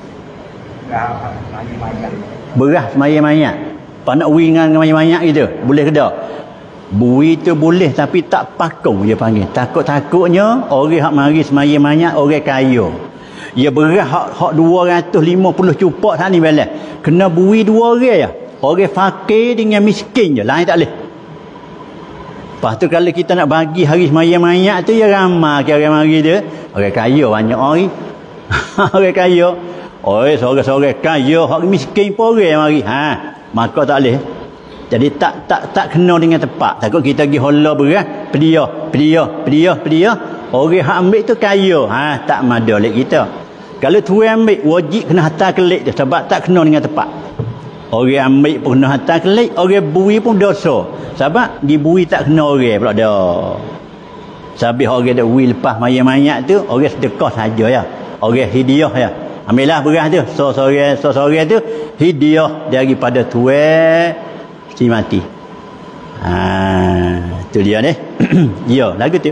Speaker 1: Beras maya-maya. Pak nak wingan dengan maya-maya gitu. Boleh ke tak? Bui tu boleh tapi tak pakung dia panggil. Takut-takutnya orang hak mari semaya-maya orang kaya. Ya beras hak, hak dua ratus lima puluh cupak tak ni belah. Kena bui dua orang je. Orang fakir dengan miskin je. Lain tak boleh. Lepas tu kalau kita nak bagi hari semaya-maya tu ya ramai ke orang mari tu. Orang kaya banyak orang. Orang kaya. Oi, seorang-seorang kaya, hak miskin pun orang mari. Ha, maka tak boleh. Jadi tak tak tak kena dengan tepat. Takut kita pergi hola beras, pedia, pedia, pedia, pedia. Orang hak ambil tu kaya. Ha, tak mada lek kita. Kalau tuan ambil wajib kena hantar kelik dia sebab tak kena dengan tepat. Orang ambil pun kena hantar kelik, orang bui pun dosa. Sebab dibui tak kena orang pula dah. Sabih orang dak bui lepas mayat-mayat tu, orang sedekah saja ya. Orang hadiah ya. Ambillah beras tu, so-sore so-sore tu hadiah daripada tuan si mati. Ha, tu dia ni. Ya, lagu tu.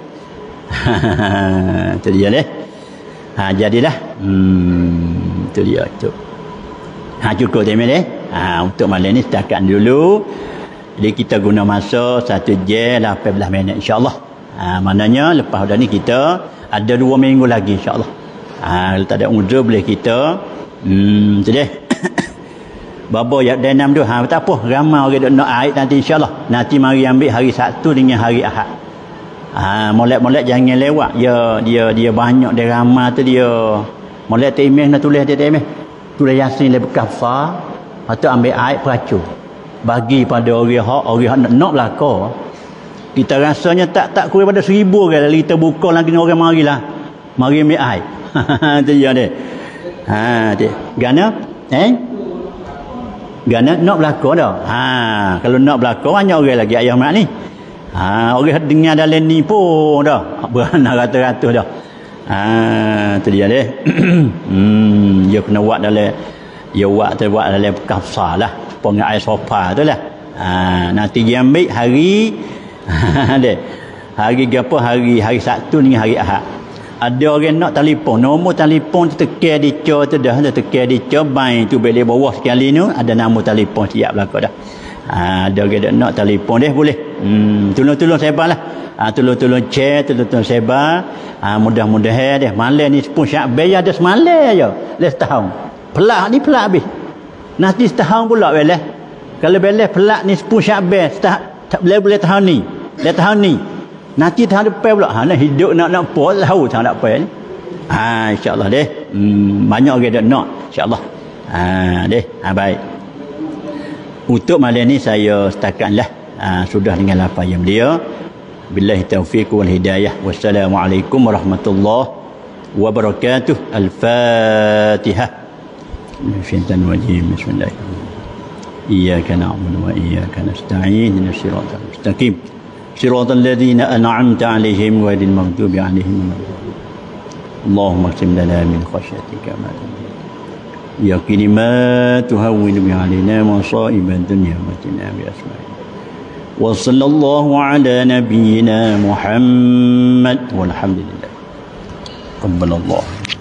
Speaker 1: Itu dia ni. Ha, jadilah. Hmm, itu dia tu. Ha, cukup dia ni. Ha, untuk malam ni setakat dulu. Jadi kita guna masa satu jam lapan belas minit insya-Allah. Ha, maknanya lepas dah ni kita ada dua minggu lagi insya-Allah. Ha, kalau tak ada uzur boleh kita hmm tu dia. Babo ya denam tu ha tak apa, ramai orang dok nak aid nanti insya-Allah. Nanti mari ambil hari Sabtu dengan hari Ahad. Ha, molek-molek jangan lewat. Ya dia dia banyak dia ramai tu dia. Molek tu email nak tulis dia email. Tulis Yasin le bekafar, atau ambil aid peracun. Bagi pada orang hak, orang hak nak, nak belaka. Kita rasanya tak tak kurang pada seribu orang kita buka lagi orang marilah. Mari ambil aid. Tu dia dia. Ha dia. Gana? Eh? Gana nak belaka dah. Ha, kalau nak belaka banyak orang lagi ayah mak ni. Ha, orang dengar dalam ni pun dah. Beratus-ratus dah. Ha, tu dia dia. hmm, dia kena buat dalam dia buat tu buat dalam kafsah lah. Pengai sofa tu lah. Ha, nanti dia ambil hari dia. Hari apa? Hari hari Sabtu dengan hari Ahad. Ada orang nak telefon, nombor telefon tu tekan di co tu dah, dah tekan di co bain tu beli bawah sekali tu ada nombor telefon siap belaka dah. Ha, ada orang nak telefon dia boleh. Hmm, tolong-tolong sebarlah. Ha, tolong-tolong share, tolong-tolong sebar. Ha, mudah-mudahan dia malam ni sepuluh Syakban ada semalam aja. Les tahun. Pelak ni pelak habis. Nanti setahun pula belah. Kalau belah pelak ni sepuluh Syakban, setahun tak boleh boleh tahun ni. Le tahun ni. Nanti tahun depan pula ha nak hidup nak nak apa tahu tahun depan ni. Ha insya-Allah deh. Hmm, banyak orang dak nak insya-Allah. Ha deh. Ha baik. Untuk malam ni saya setakat lah. Ha, sudah dengan apa yang beliau. Billahi taufiq wal hidayah. Wassalamualaikum warahmatullahi wabarakatuh. Al-Fatihah. Syaitan wajim. Bismillahirrahmanirrahim. Iyyaka na'budu wa iyyaka nasta'in. Ihdinas siratal mustaqim. صراط الذين أنعمت عليهم غير المغضوب عليهم. اللهم اقسم لنا من خشيتك ما يقين ما تهون به علينا مصائب الدنيا ومتنا بأسمائنا. وصلى الله على نبينا محمد والحمد لله. قبل الله.